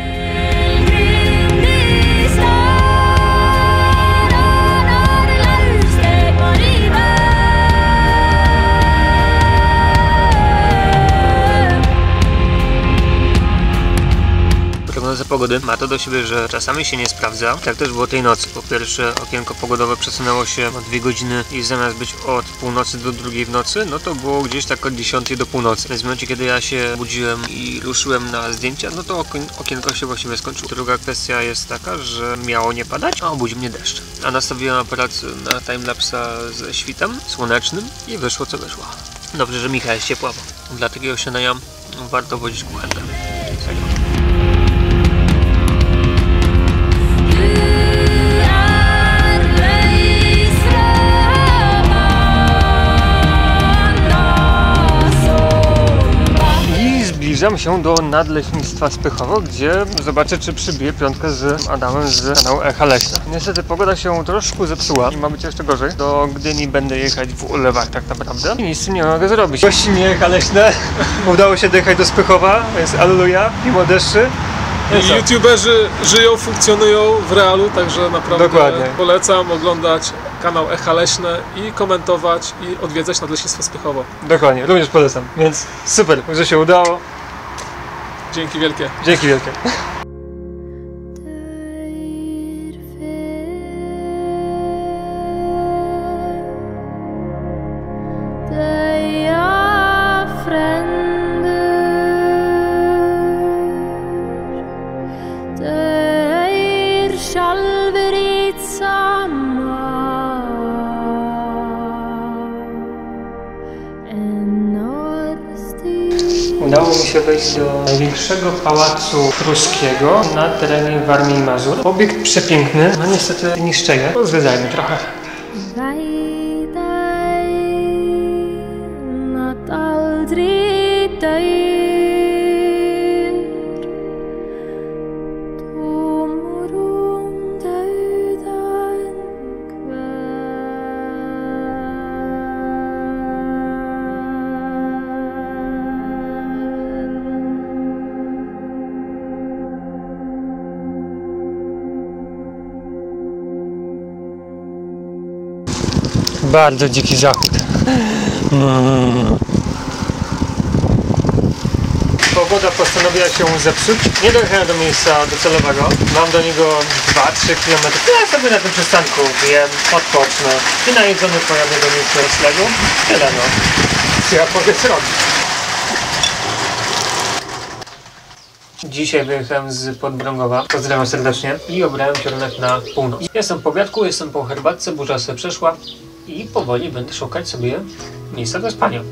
Prognoza pogody ma to do siebie, że czasami się nie sprawdza. Tak też było tej nocy. Po pierwsze, okienko pogodowe przesunęło się o dwie godziny i zamiast być od północy do drugiej w nocy, no to było gdzieś tak od dziesiątej do północy. Więc w momencie, kiedy ja się budziłem i ruszyłem na zdjęcia, no to okienko się właściwie skończyło. Druga kwestia jest taka, że miało nie padać, a obudził mnie deszcz. A nastawiłem aparat na timelapsa ze świtem słonecznym i wyszło co wyszło. Dobrze, że Michał jest ciepła, bo dla takiego śniadania warto wodzić kuchenkę. Serio. zbliżam się do Nadleśnictwa Spychowo, gdzie zobaczę, czy przybiję piątkę z Adamem z kanału Echa Leśne. Niestety pogoda się troszkę zepsuła i ma być jeszcze gorzej. Do Gdyni będę jechać w ulewach tak naprawdę i nic z tym nie mogę zrobić. Gościnie Echa Leśne, udało się dojechać do Spychowa, więc alleluja, mimo deszczy. I youtuberzy żyją, funkcjonują w realu, także naprawdę Dokładnie. Polecam oglądać kanał Echa Leśne i komentować i odwiedzać Nadleśnictwo Spychowo. Dokładnie, również polecam, więc super, że się udało. Dzięki wielkie. Dzięki wielkie. Udało mi się wejść do największego pałacu pruskiego na terenie Warmii i Mazur. Obiekt przepiękny, no niestety niszczeje. Zwiedzajmy trochę. Bardzo dziki zachód. Mm. Pogoda postanowiła się zepsuć. Nie dojechałem do miejsca docelowego. Mam do niego dwa trzy kilometry. Ja sobie na tym przystanku wiem, odpocznę i najedzony pojadę do miejsca noclegu. Tyle no. Co ja mogę zrobić? Dzisiaj wyjechałem z Podbrągowa, pozdrawiam serdecznie, i obrałem kierunek na północ. Jestem po wiatku, jestem po herbatce, burza sobie przeszła i powoli będę szukać sobie miejsca do spania.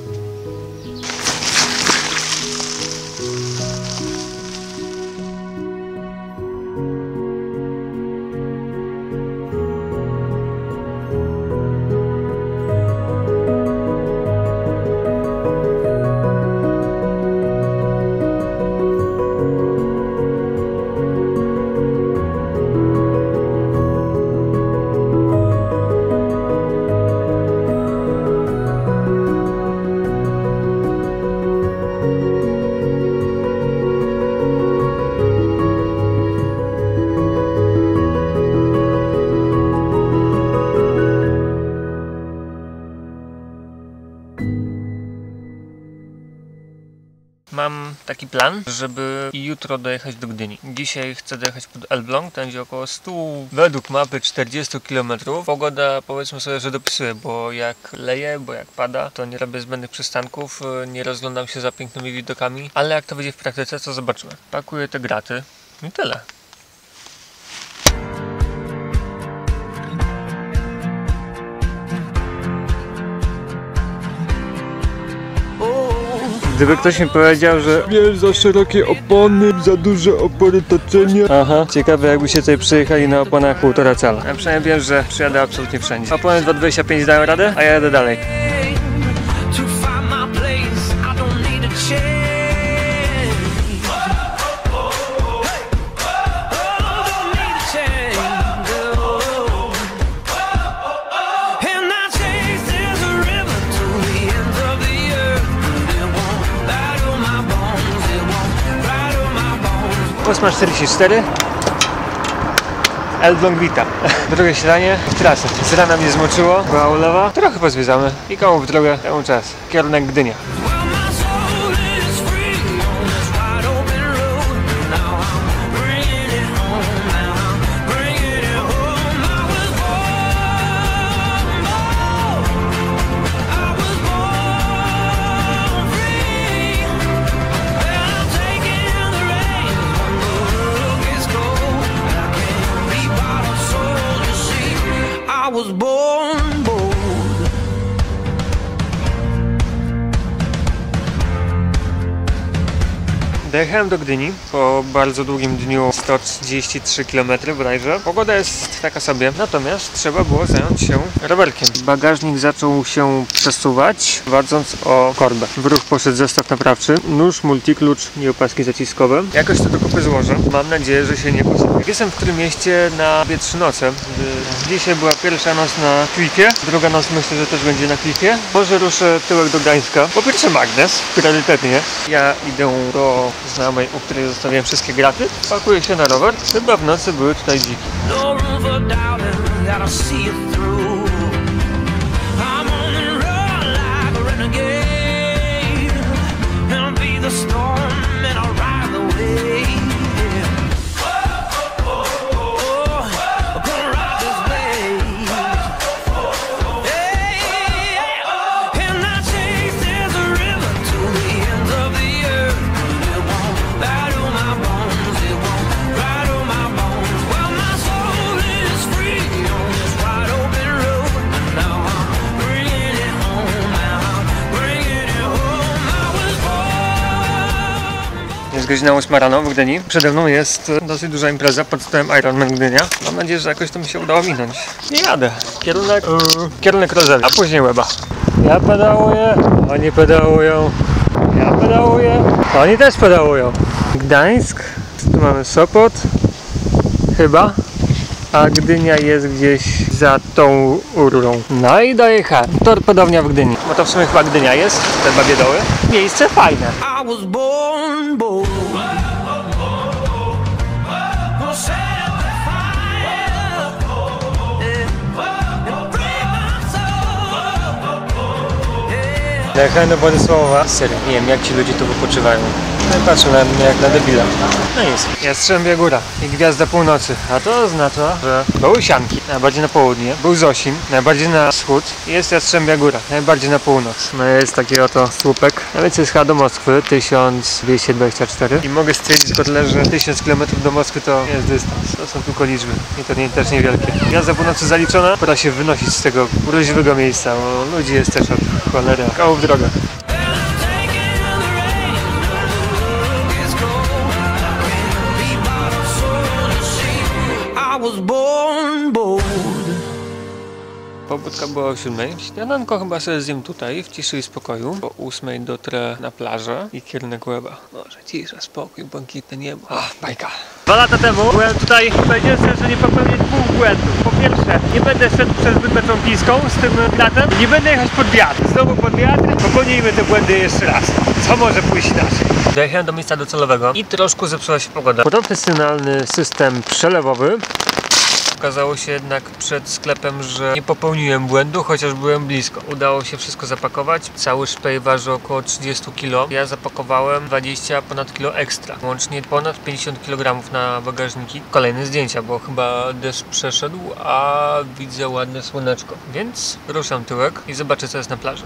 Mam taki plan, żeby jutro dojechać do Gdyni. Dzisiaj chcę dojechać pod Elbląg, to będzie około sto, według mapy czterdzieści kilometrów. Pogoda, powiedzmy sobie, że dopisuje, bo jak leje, bo jak pada, to nie robię zbędnych przystanków, nie rozglądam się za pięknymi widokami, ale jak to będzie w praktyce, to zobaczymy. Pakuję te graty i tyle. Gdyby ktoś mi powiedział, że wiesz, za szerokie opony, za duże opory toczenia. Aha, ciekawe jakby się tutaj przyjechali na oponach półtora cala. Ja przynajmniej wiem, że przyjadę absolutnie wszędzie. Opony dwa dwadzieścia pięć dają radę, a ja jadę dalej. ósma czterdzieści cztery Elbląg wita. Drugie śniadanie w trasę. Z rana mnie zmoczyło, była ulewa. Trochę pozwiedzamy i komu w drogę, temu czas. Kierunek Gdynia. Dojechałem do Gdyni po bardzo długim dniu, sto trzydzieści trzy kilometry bodajże. Pogoda jest taka sobie, natomiast trzeba było zająć się rowerkiem. Bagażnik zaczął się przesuwać, wadząc o korbę. W ruch poszedł zestaw naprawczy, nóż, multiklucz i opaski zaciskowe. Jakoś to do kupy złożę. Mam nadzieję, że się nie posypie. Jestem w którym mieście na dwie trzy noce. Dzisiaj była pierwsza noc na klifie, druga noc myślę, że też będzie na klifie. Może ruszę tyłek do Gdańska. Po pierwsze magnes, priorytetnie. Ja idę do znajomej, u której zostawiłem wszystkie graty. Pakuję się na rower. Chyba w nocy były tutaj dziki. Jest godzina ósma rano w Gdyni. Przede mną jest dosyć duża impreza pod tytułem Ironman Gdynia. Mam nadzieję, że jakoś to mi się udało minąć. Nie jadę. Kierunek, yy, kierunek Rozewi, a później Łeba. Ja pedałuję, oni pedałują. Ja pedałuję, oni też pedałują. Gdańsk, tu mamy Sopot, chyba. A Gdynia jest gdzieś za tą Urlą. No i dojechałem. Torpedownia w Gdyni. Bo to w sumie chyba Gdynia jest, te Babie Doły. Miejsce fajne. Dojechałem do Władysławowa. Serio, nie wiem jak ci ludzie tu wypoczywają. No i patrzą na mnie jak na debila. No jest. Jastrzębia Góra i Gwiazda Północy. A to oznacza, że były Sianki, najbardziej na południe. Był Zosin, najbardziej na wschód. I jest Jastrzębia Góra, najbardziej na północ. No jest taki oto słupek. A więc jest chyba do Moskwy, tysiąc dwieście dwadzieścia cztery. I mogę stwierdzić w kotle, że tysiąc kilometrów do Moskwy to jest dystans. To są tylko liczby. I to nie, też niewielkie. Gwiazda Północy zaliczona. Pora się wynosić z tego urodziwego miejsca, bo ludzi jest też od cholery. Koło w drogę. Pobudka była o siódmej. Śniadanko chyba sobie zjem tutaj, w ciszy i spokoju. Po ósmej dotrę na plażę i kierunek Łeba. Może cisza, spokój, błękitne niebo. Ach, bajka. Dwa lata temu byłem tutaj, powiedziałem sobie, że nie popełnię dwóch błędów. Po pierwsze, nie będę szedł przez Wyspę Trąbliską z tym gratem. Nie będę jechać pod wiatr. Znowu pod wiatr. Popełnijmy te błędy jeszcze raz. Co może pójść inaczej? Dojechałem do miejsca docelowego i troszkę zepsuła się pogoda. Profesjonalny system przelewowy. Okazało się jednak przed sklepem, że nie popełniłem błędu, chociaż byłem blisko. Udało się wszystko zapakować. Cały szpej waży około trzydzieści kilo. Ja zapakowałem dwadzieścia ponad kilo ekstra. Łącznie ponad pięćdziesiąt kilogramów na bagażniki. Kolejne zdjęcia, bo chyba deszcz przeszedł, a widzę ładne słoneczko. Więc ruszam tyłek i zobaczę, co jest na plaży.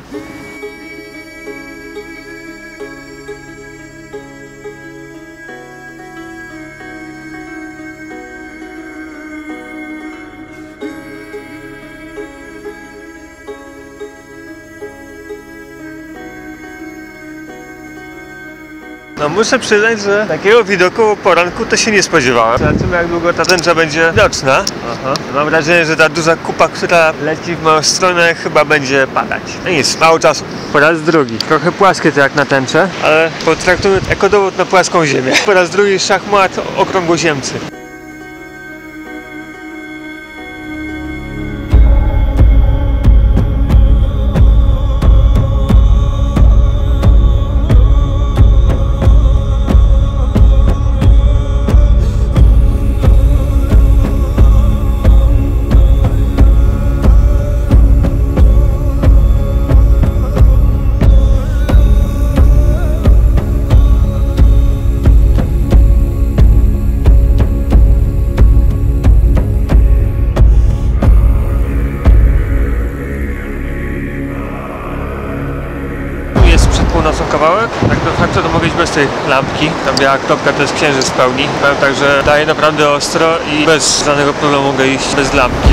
No muszę przyznać, że takiego widoku o poranku to się nie spodziewałem. Zobaczymy, jak długo ta tęcza będzie widoczna. Aha. Mam wrażenie, że ta duża kupa, która leci w moją stronę, chyba będzie padać. No nic, mało czasu. Po raz drugi. Trochę płaskie to jak na tęczę, ale potraktujmy ekodowód na płaską ziemię. Po raz drugi szachmat okrągłoziemcy. Północą kawałek, tak de facto to mogę iść bez tej lampki. Ta biała kropka to jest księżyc w pełni. Powiem tak, że daje naprawdę ostro i bez żadnego problemu mogę iść bez lampki.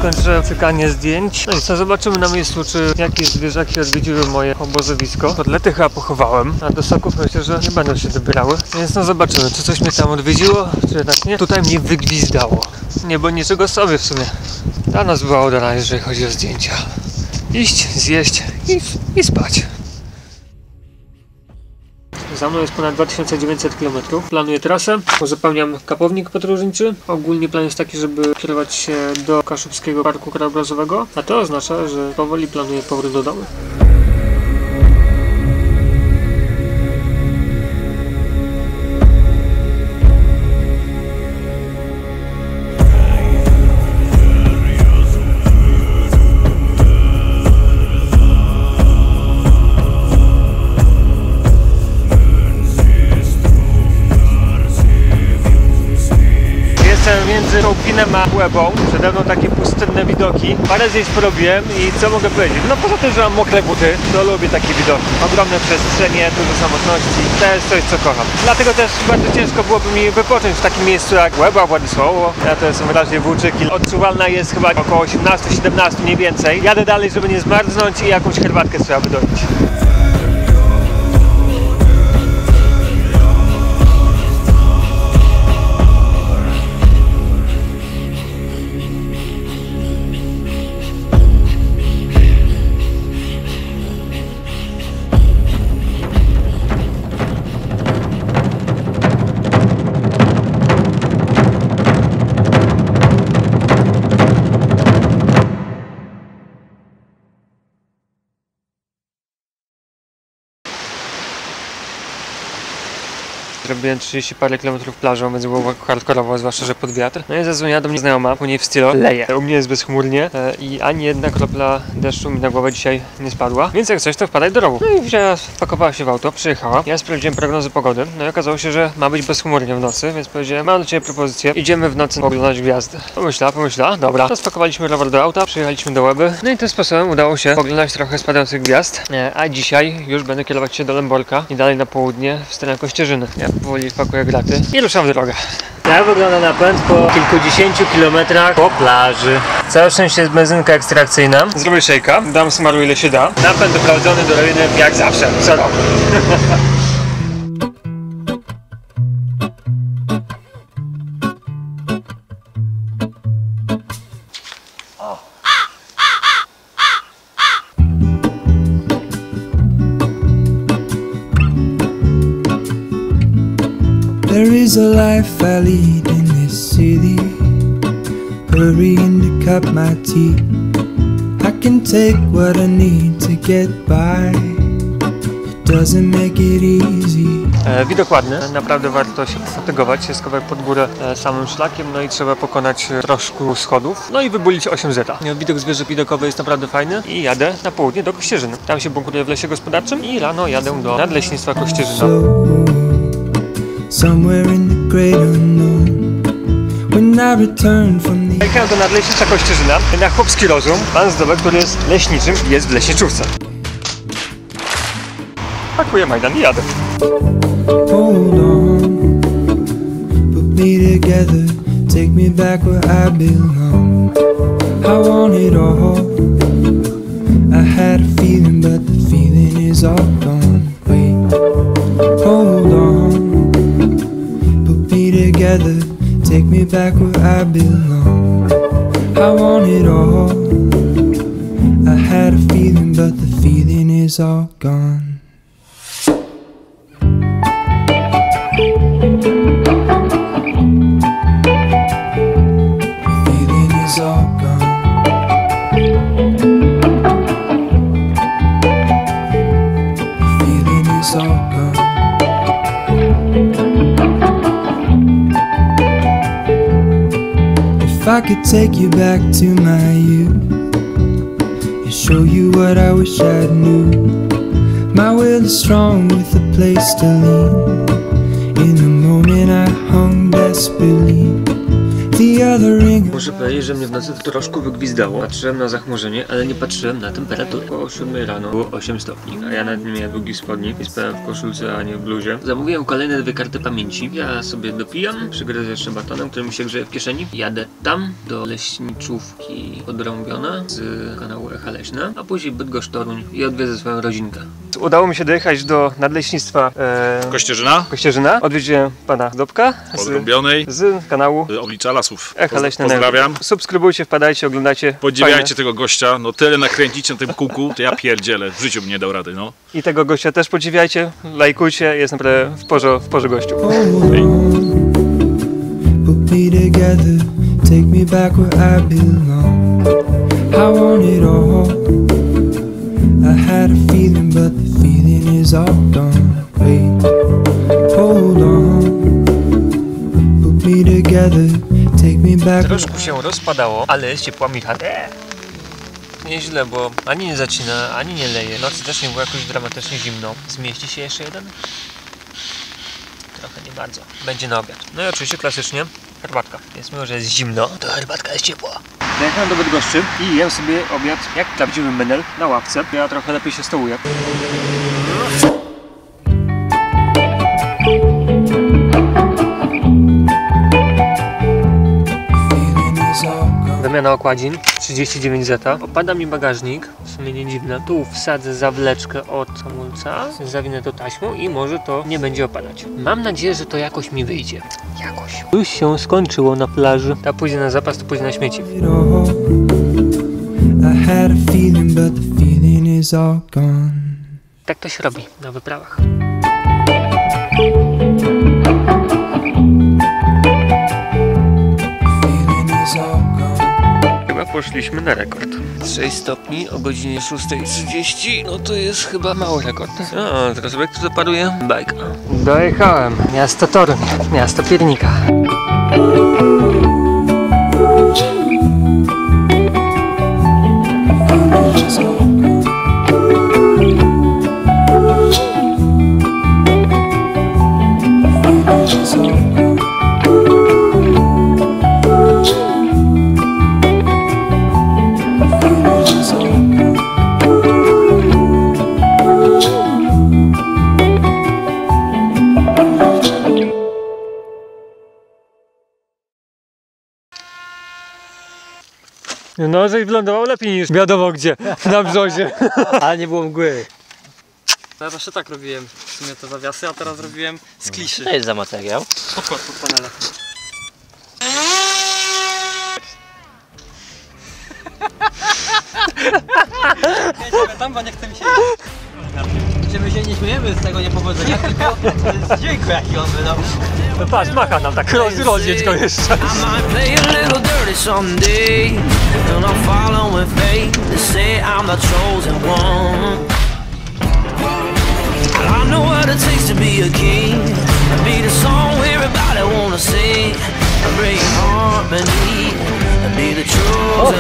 skończę cykanie zdjęć. No i co, zobaczymy na miejscu, czy jakieś zwierzaki odwiedziły moje obozowisko. Kotlety chyba pochowałem, a do soków myślę, że nie będą się dobierały. Więc no zobaczymy, czy coś mnie tam odwiedziło, czy jednak nie. Tutaj mnie wygwizdało. Nie, bo niczego sobie w sumie. Dla nas była udana, jeżeli chodzi o zdjęcia. Iść, zjeść i, i spać. Za mną jest ponad dwa tysiące dziewięćset kilometrów. Planuję trasę, uzupełniam kapownik podróżniczy. Ogólnie plan jest taki, żeby kierować się do Kaszubskiego Parku Krajobrazowego, a to oznacza, że powoli planuję powrót do domu. Między Ropinem a Łebą, przede mną takie pustynne widoki. Parę zdjęć porobiłem i co mogę powiedzieć? No poza tym, że mam mokre buty, to lubię takie widoki. Ogromne przestrzenie, dużo samotności, to jest coś, co kocham. Dlatego też bardzo ciężko byłoby mi wypocząć w takim miejscu jak Łeba, Władysławowo. Ja to jestem raczej włóczyki. Odczuwalna jest chyba około osiemnaście siedemnaście mniej więcej. Jadę dalej, żeby nie zmarznąć i jakąś herbatkę trzeba wydoić. Zrobiłem trzydzieści parę kilometrów plażą, więc było hardkorowo, zwłaszcza, że pod wiatr. No i zadzwoniła do mnie znajoma, u niej w stylu leje. U mnie jest bezchmurnie e, i ani jedna kropla deszczu mi na głowę dzisiaj nie spadła, więc jak coś, to wpadaj do rowu. No i wzięła, pakowała się w auto, przyjechała. Ja sprawdziłem prognozy pogody, no i okazało się, że ma być bezchmurnie w nocy, więc powiedziałem, mam do ciebie propozycję, idziemy w nocy oglądać gwiazdy. Pomyślała, pomyślała, dobra. To spakowaliśmy rower do auta, przyjechaliśmy do Łeby, no i tym sposobem udało się oglądać trochę spadających gwiazd, e, a dzisiaj już będę kierować się do Lęborka i dalej na południe w stronę Kościerzyny. Ja powoli pakuję graty i ruszam w drogę. Tak wygląda napęd po kilkudziesięciu kilometrach po plaży. Całe szczęście jest benzynka ekstrakcyjna. Zrobię szejka, dam smaru ile się da. Napęd doprowadzony do ruiny jak zawsze, co rok. There is a life I lead in this city, hurrying to cut my teeth. I can take what I need to get by, it doesn't make it easy. E, widok ładny, naprawdę warto się fatygować, jest kawałek pod górę e, samym szlakiem, no i trzeba pokonać troszkę schodów, no i wybulić osiem zeta. Widok z wieży widokowej jest naprawdę fajny i jadę na południe do Kościerzyny. Tam się bunkruję w lesie gospodarczym i rano jadę do Nadleśnictwa Kościerzyna. Somewhere in the great unknown, when I return from the... Jechałem do Nadleśnictwa Kościerzyna na chłopski rozum. Pan Zdobek, który jest leśniczym i jest w leśniczówce. Pakuję majdan i jadę. Hold on, put me together, take me back where I belong. I want it all, I had a feeling but the feeling is all gone. Wait, hold on, together, take me back where I belong. I want it all, I had a feeling but the feeling is all gone. The feeling is all gone. The feeling is all gone. If I could take you back to my youth and show you what I wish I knew, my will is strong with a place to lean. In the moment I hung desperately, the other ring. Muszę powiedzieć, że mnie w nocy to troszkę wygwizdało. Patrzyłem na zachmurzenie, ale nie patrzyłem na temperaturę. Po siódmej rano było osiem stopni, a ja nawet nie miałem długich spodni i spałem w koszulce, a nie w bluzie. Zamówiłem kolejne dwie karty pamięci. Ja sobie dopijam, przygryzę jeszcze batonem, który mi się grzeje w kieszeni. Jadę tam, do leśniczówki Odrąbiona z kanału Echa Leśna, a później Bydgoszcz-Toruń i odwiedzę swoją rodzinkę. Udało mi się dojechać do nadleśnictwa e... Kościerzyna. Kościerzyna. Odwiedziłem pana Dobka Odrąbionej z, z kanału Oblicza Lasów. Echa Leśne. Pozdrawiam. Subskrybujcie, wpadajcie, oglądajcie. Podziwiajcie Fajne. tego gościa, no tyle nakręcić na tym kółku, to ja pierdzielę, w życiu bym nie dał rady, no. I tego gościa też podziwiajcie, lajkujcie, jest naprawdę w porze, w porze gościu. Hold on, put me together, take me back where I belong. I want it all. I had a feeling, but the feeling is all gone. Wait, hold on, put me together, take me back. Troszkę się rozpadało, ale jest ciepła micha. Nieźle, bo ani nie zacina, ani nie leje. Nocy też nie było jakoś dramatycznie zimno. Zmieści się jeszcze jeden? Trochę nie bardzo. Będzie na obiad. No i oczywiście klasycznie herbatka. Jest miło, że jest zimno, to herbatka jest ciepła. Dojechałem do Bydgoszczy i jem sobie obiad jak prawdziwy menel na ławce. Ja trochę lepiej się stołuję. Wymiana okładzin trzydzieści dziewięć zeta. Opada mi bagażnik, w sumie nie dziwne. Tu wsadzę zawleczkę od hamulca, zawinę to taśmą i może to nie będzie opadać. Mam nadzieję, że to jakoś mi wyjdzie. Jakoś. Już się skończyło na plaży. Ta pójdzie na zapas, to pójdzie na śmieci. Tak to się robi na wyprawach. Chyba poszliśmy na rekord. sześć stopni o godzinie szósta trzydzieści. No to jest chyba mały rekord. No, teraz jak tu zaparuje? Bajka. Dojechałem. Miasto Toruń. Miasto piernika. No, żeś wylądował lepiej niż wiadomo gdzie, na brzozie. Ale nie było mgły. Ja zawsze tak robiłem, w sumie te zawiasy, a teraz robiłem z kliszy. Co jest za materiał? Podkład pod panele. Jedziemy tam, bo nie chce mi się jeść. Czy my się nie śmiejemy z tego niepowodzenia, tylko z dźwięku jaki on wydał. No patrz, macha nam tak, roz, rozjedź go jeszcze. O,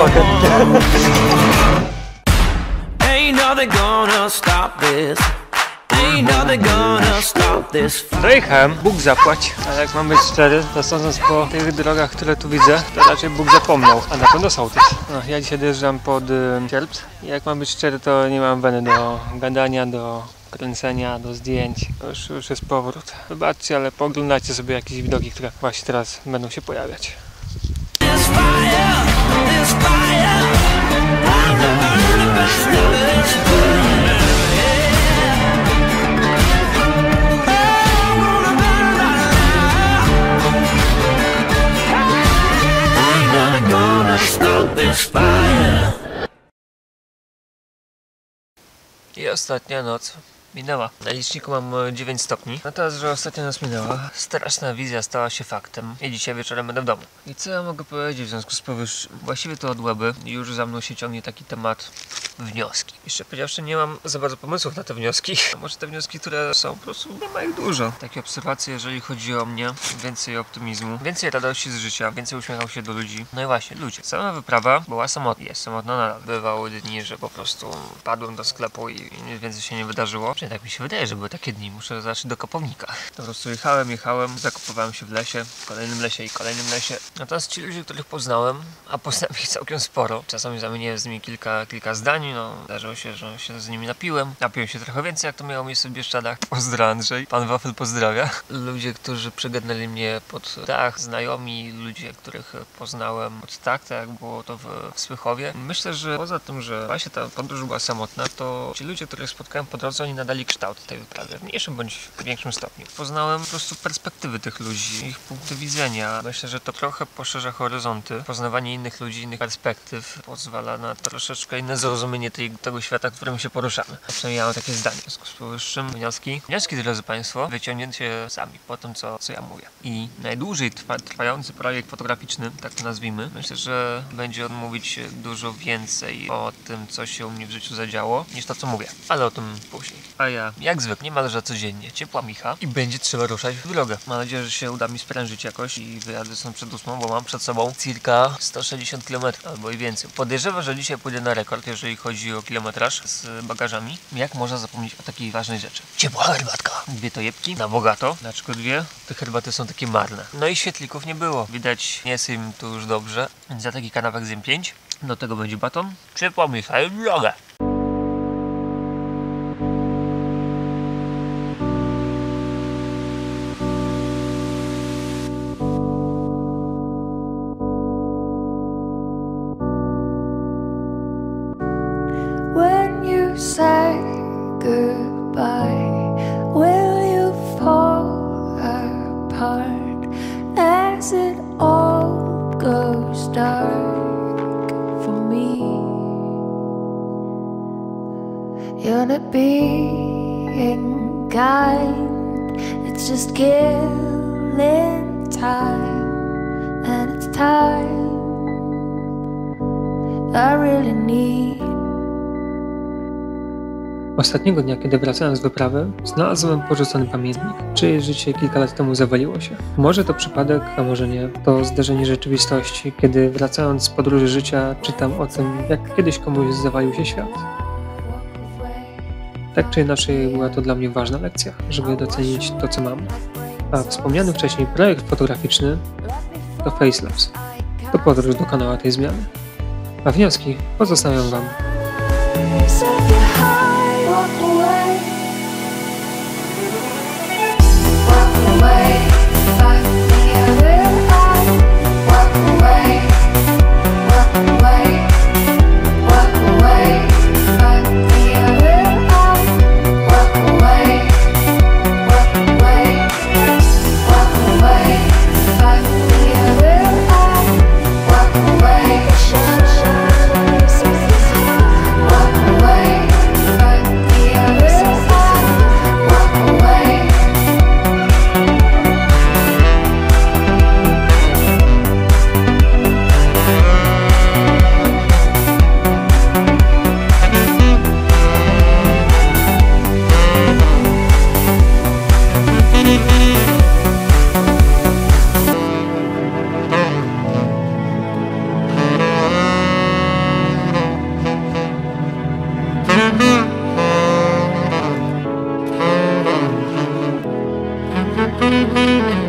dojechałem, Bóg zapłać, ale jak mam być szczery, to sądząc po tych drogach, które tu widzę, to raczej Bóg zapomniał, a na pewno sołtys. No, ja dzisiaj dojeżdżam pod y, Sierpc i jak mam być szczery, to nie mam weny do gadania, do kręcenia, do zdjęć. To już, już jest powrót. Wybaczcie, ale pooglądajcie sobie jakieś widoki, które właśnie teraz będą się pojawiać. I ostatnia noc minęła. Na liczniku mam dziewięć stopni. No teraz, że ostatnia noc minęła, straszna wizja stała się faktem i dzisiaj wieczorem będę w domu. I co ja mogę powiedzieć w związku z powyższym? Właściwie to od Łeby już za mną się ciągnie taki temat wnioski. Jeszcze powiedziawszy, nie mam za bardzo pomysłów na te wnioski. Może te wnioski, które są, po prostu nie ma ich dużo. Takie obserwacje, jeżeli chodzi o mnie, więcej optymizmu, więcej radości z życia, więcej uśmiechał się do ludzi. No i właśnie, ludzie. Sama wyprawa była samotna. Jest samotna nadal. Bywały dni, że po prostu padłem do sklepu i nic więcej się nie wydarzyło. Przynajmniej tak mi się wydaje, że były takie dni. Muszę zacząć do Kopownika. Po prostu jechałem, jechałem, zakopowałem się w lesie, w kolejnym lesie i kolejnym lesie. Natomiast ci ludzie, których poznałem, a poznałem ich całkiem sporo. Czasami zamieniłem z nimi kilka, kilka zdań, no zdarzyło się, że się z nimi napiłem. Napiłem się trochę więcej, jak to miało miejsce w Bieszczadach. Pozdro Andrzej, pan Wafel pozdrawia. Ludzie, którzy przygadnęli mnie pod dach, znajomi, ludzie, których poznałem od tak, tak jak było to w, w Spychowie. Myślę, że poza tym, że właśnie ta podróż była samotna, to ci ludzie, których spotkałem po drodze, oni nadali kształt tej wyprawy, w mniejszym bądź w większym stopniu. Poznałem po prostu perspektywy tych ludzi, ich punkty widzenia. Myślę, że to trochę poszerza horyzonty. Poznawanie innych ludzi, innych perspektyw pozwala na troszeczkę inne zrozumienie tej, tego świata, w którym się poruszamy. A przynajmniej ja mam takie zdanie. W związku z powyższym wnioski. Wnioski, drodzy Państwo, wyciągnięcie sami po tym, co, co ja mówię. I najdłużej trwa, trwający projekt fotograficzny, tak to nazwijmy, myślę, że będzie on mówić dużo więcej o tym, co się u mnie w życiu zadziało, niż to, co mówię. Ale o tym później. A ja, jak zwykle, niemalże codziennie, ciepła Micha i będzie trzeba ruszać w drogę. Mam nadzieję, że się uda mi sprężyć jakoś i wyjadę stąd przed ósmą, bo mam przed sobą circa sto sześćdziesiąt kilometrów albo i więcej. Podejrzewam, że dzisiaj pójdę na rekord, jeżeli chodzi o kilometraż z bagażami. Jak można zapomnieć o takiej ważnej rzeczy? Ciepła herbatka. Dwie tojebki na bogato, dlaczego dwie? Te herbaty są takie marne. No i świetlików nie było. Widać, nie jest im tu już dobrze. Za taki kanapek zjem pięć. Do tego będzie baton. Ciepła Micha i w drogę. When you say goodbye, will you fall apart as it all goes dark for me? You're not being kind, it's just killing time, and it's time I really need. Ostatniego dnia, kiedy wracałem z wyprawy, znalazłem porzucony pamiętnik, czyjeś życie kilka lat temu zawaliło się. Może to przypadek, a może nie. To zdarzenie rzeczywistości, kiedy wracając z podróży życia czytam o tym, jak kiedyś komuś zawalił się świat. Tak czy inaczej była to dla mnie ważna lekcja, żeby docenić to, co mam. A wspomniany wcześniej projekt fotograficzny to Facelabs. To podróż dokonała tej zmiany. A wnioski pozostawiam Wam. Walk away, walk away, find me a real eye. Walk away, walk away, walk away, find me a real eye. Walk away, walk away, walk away, find me a real eye. Walk away, walk away. Thank you.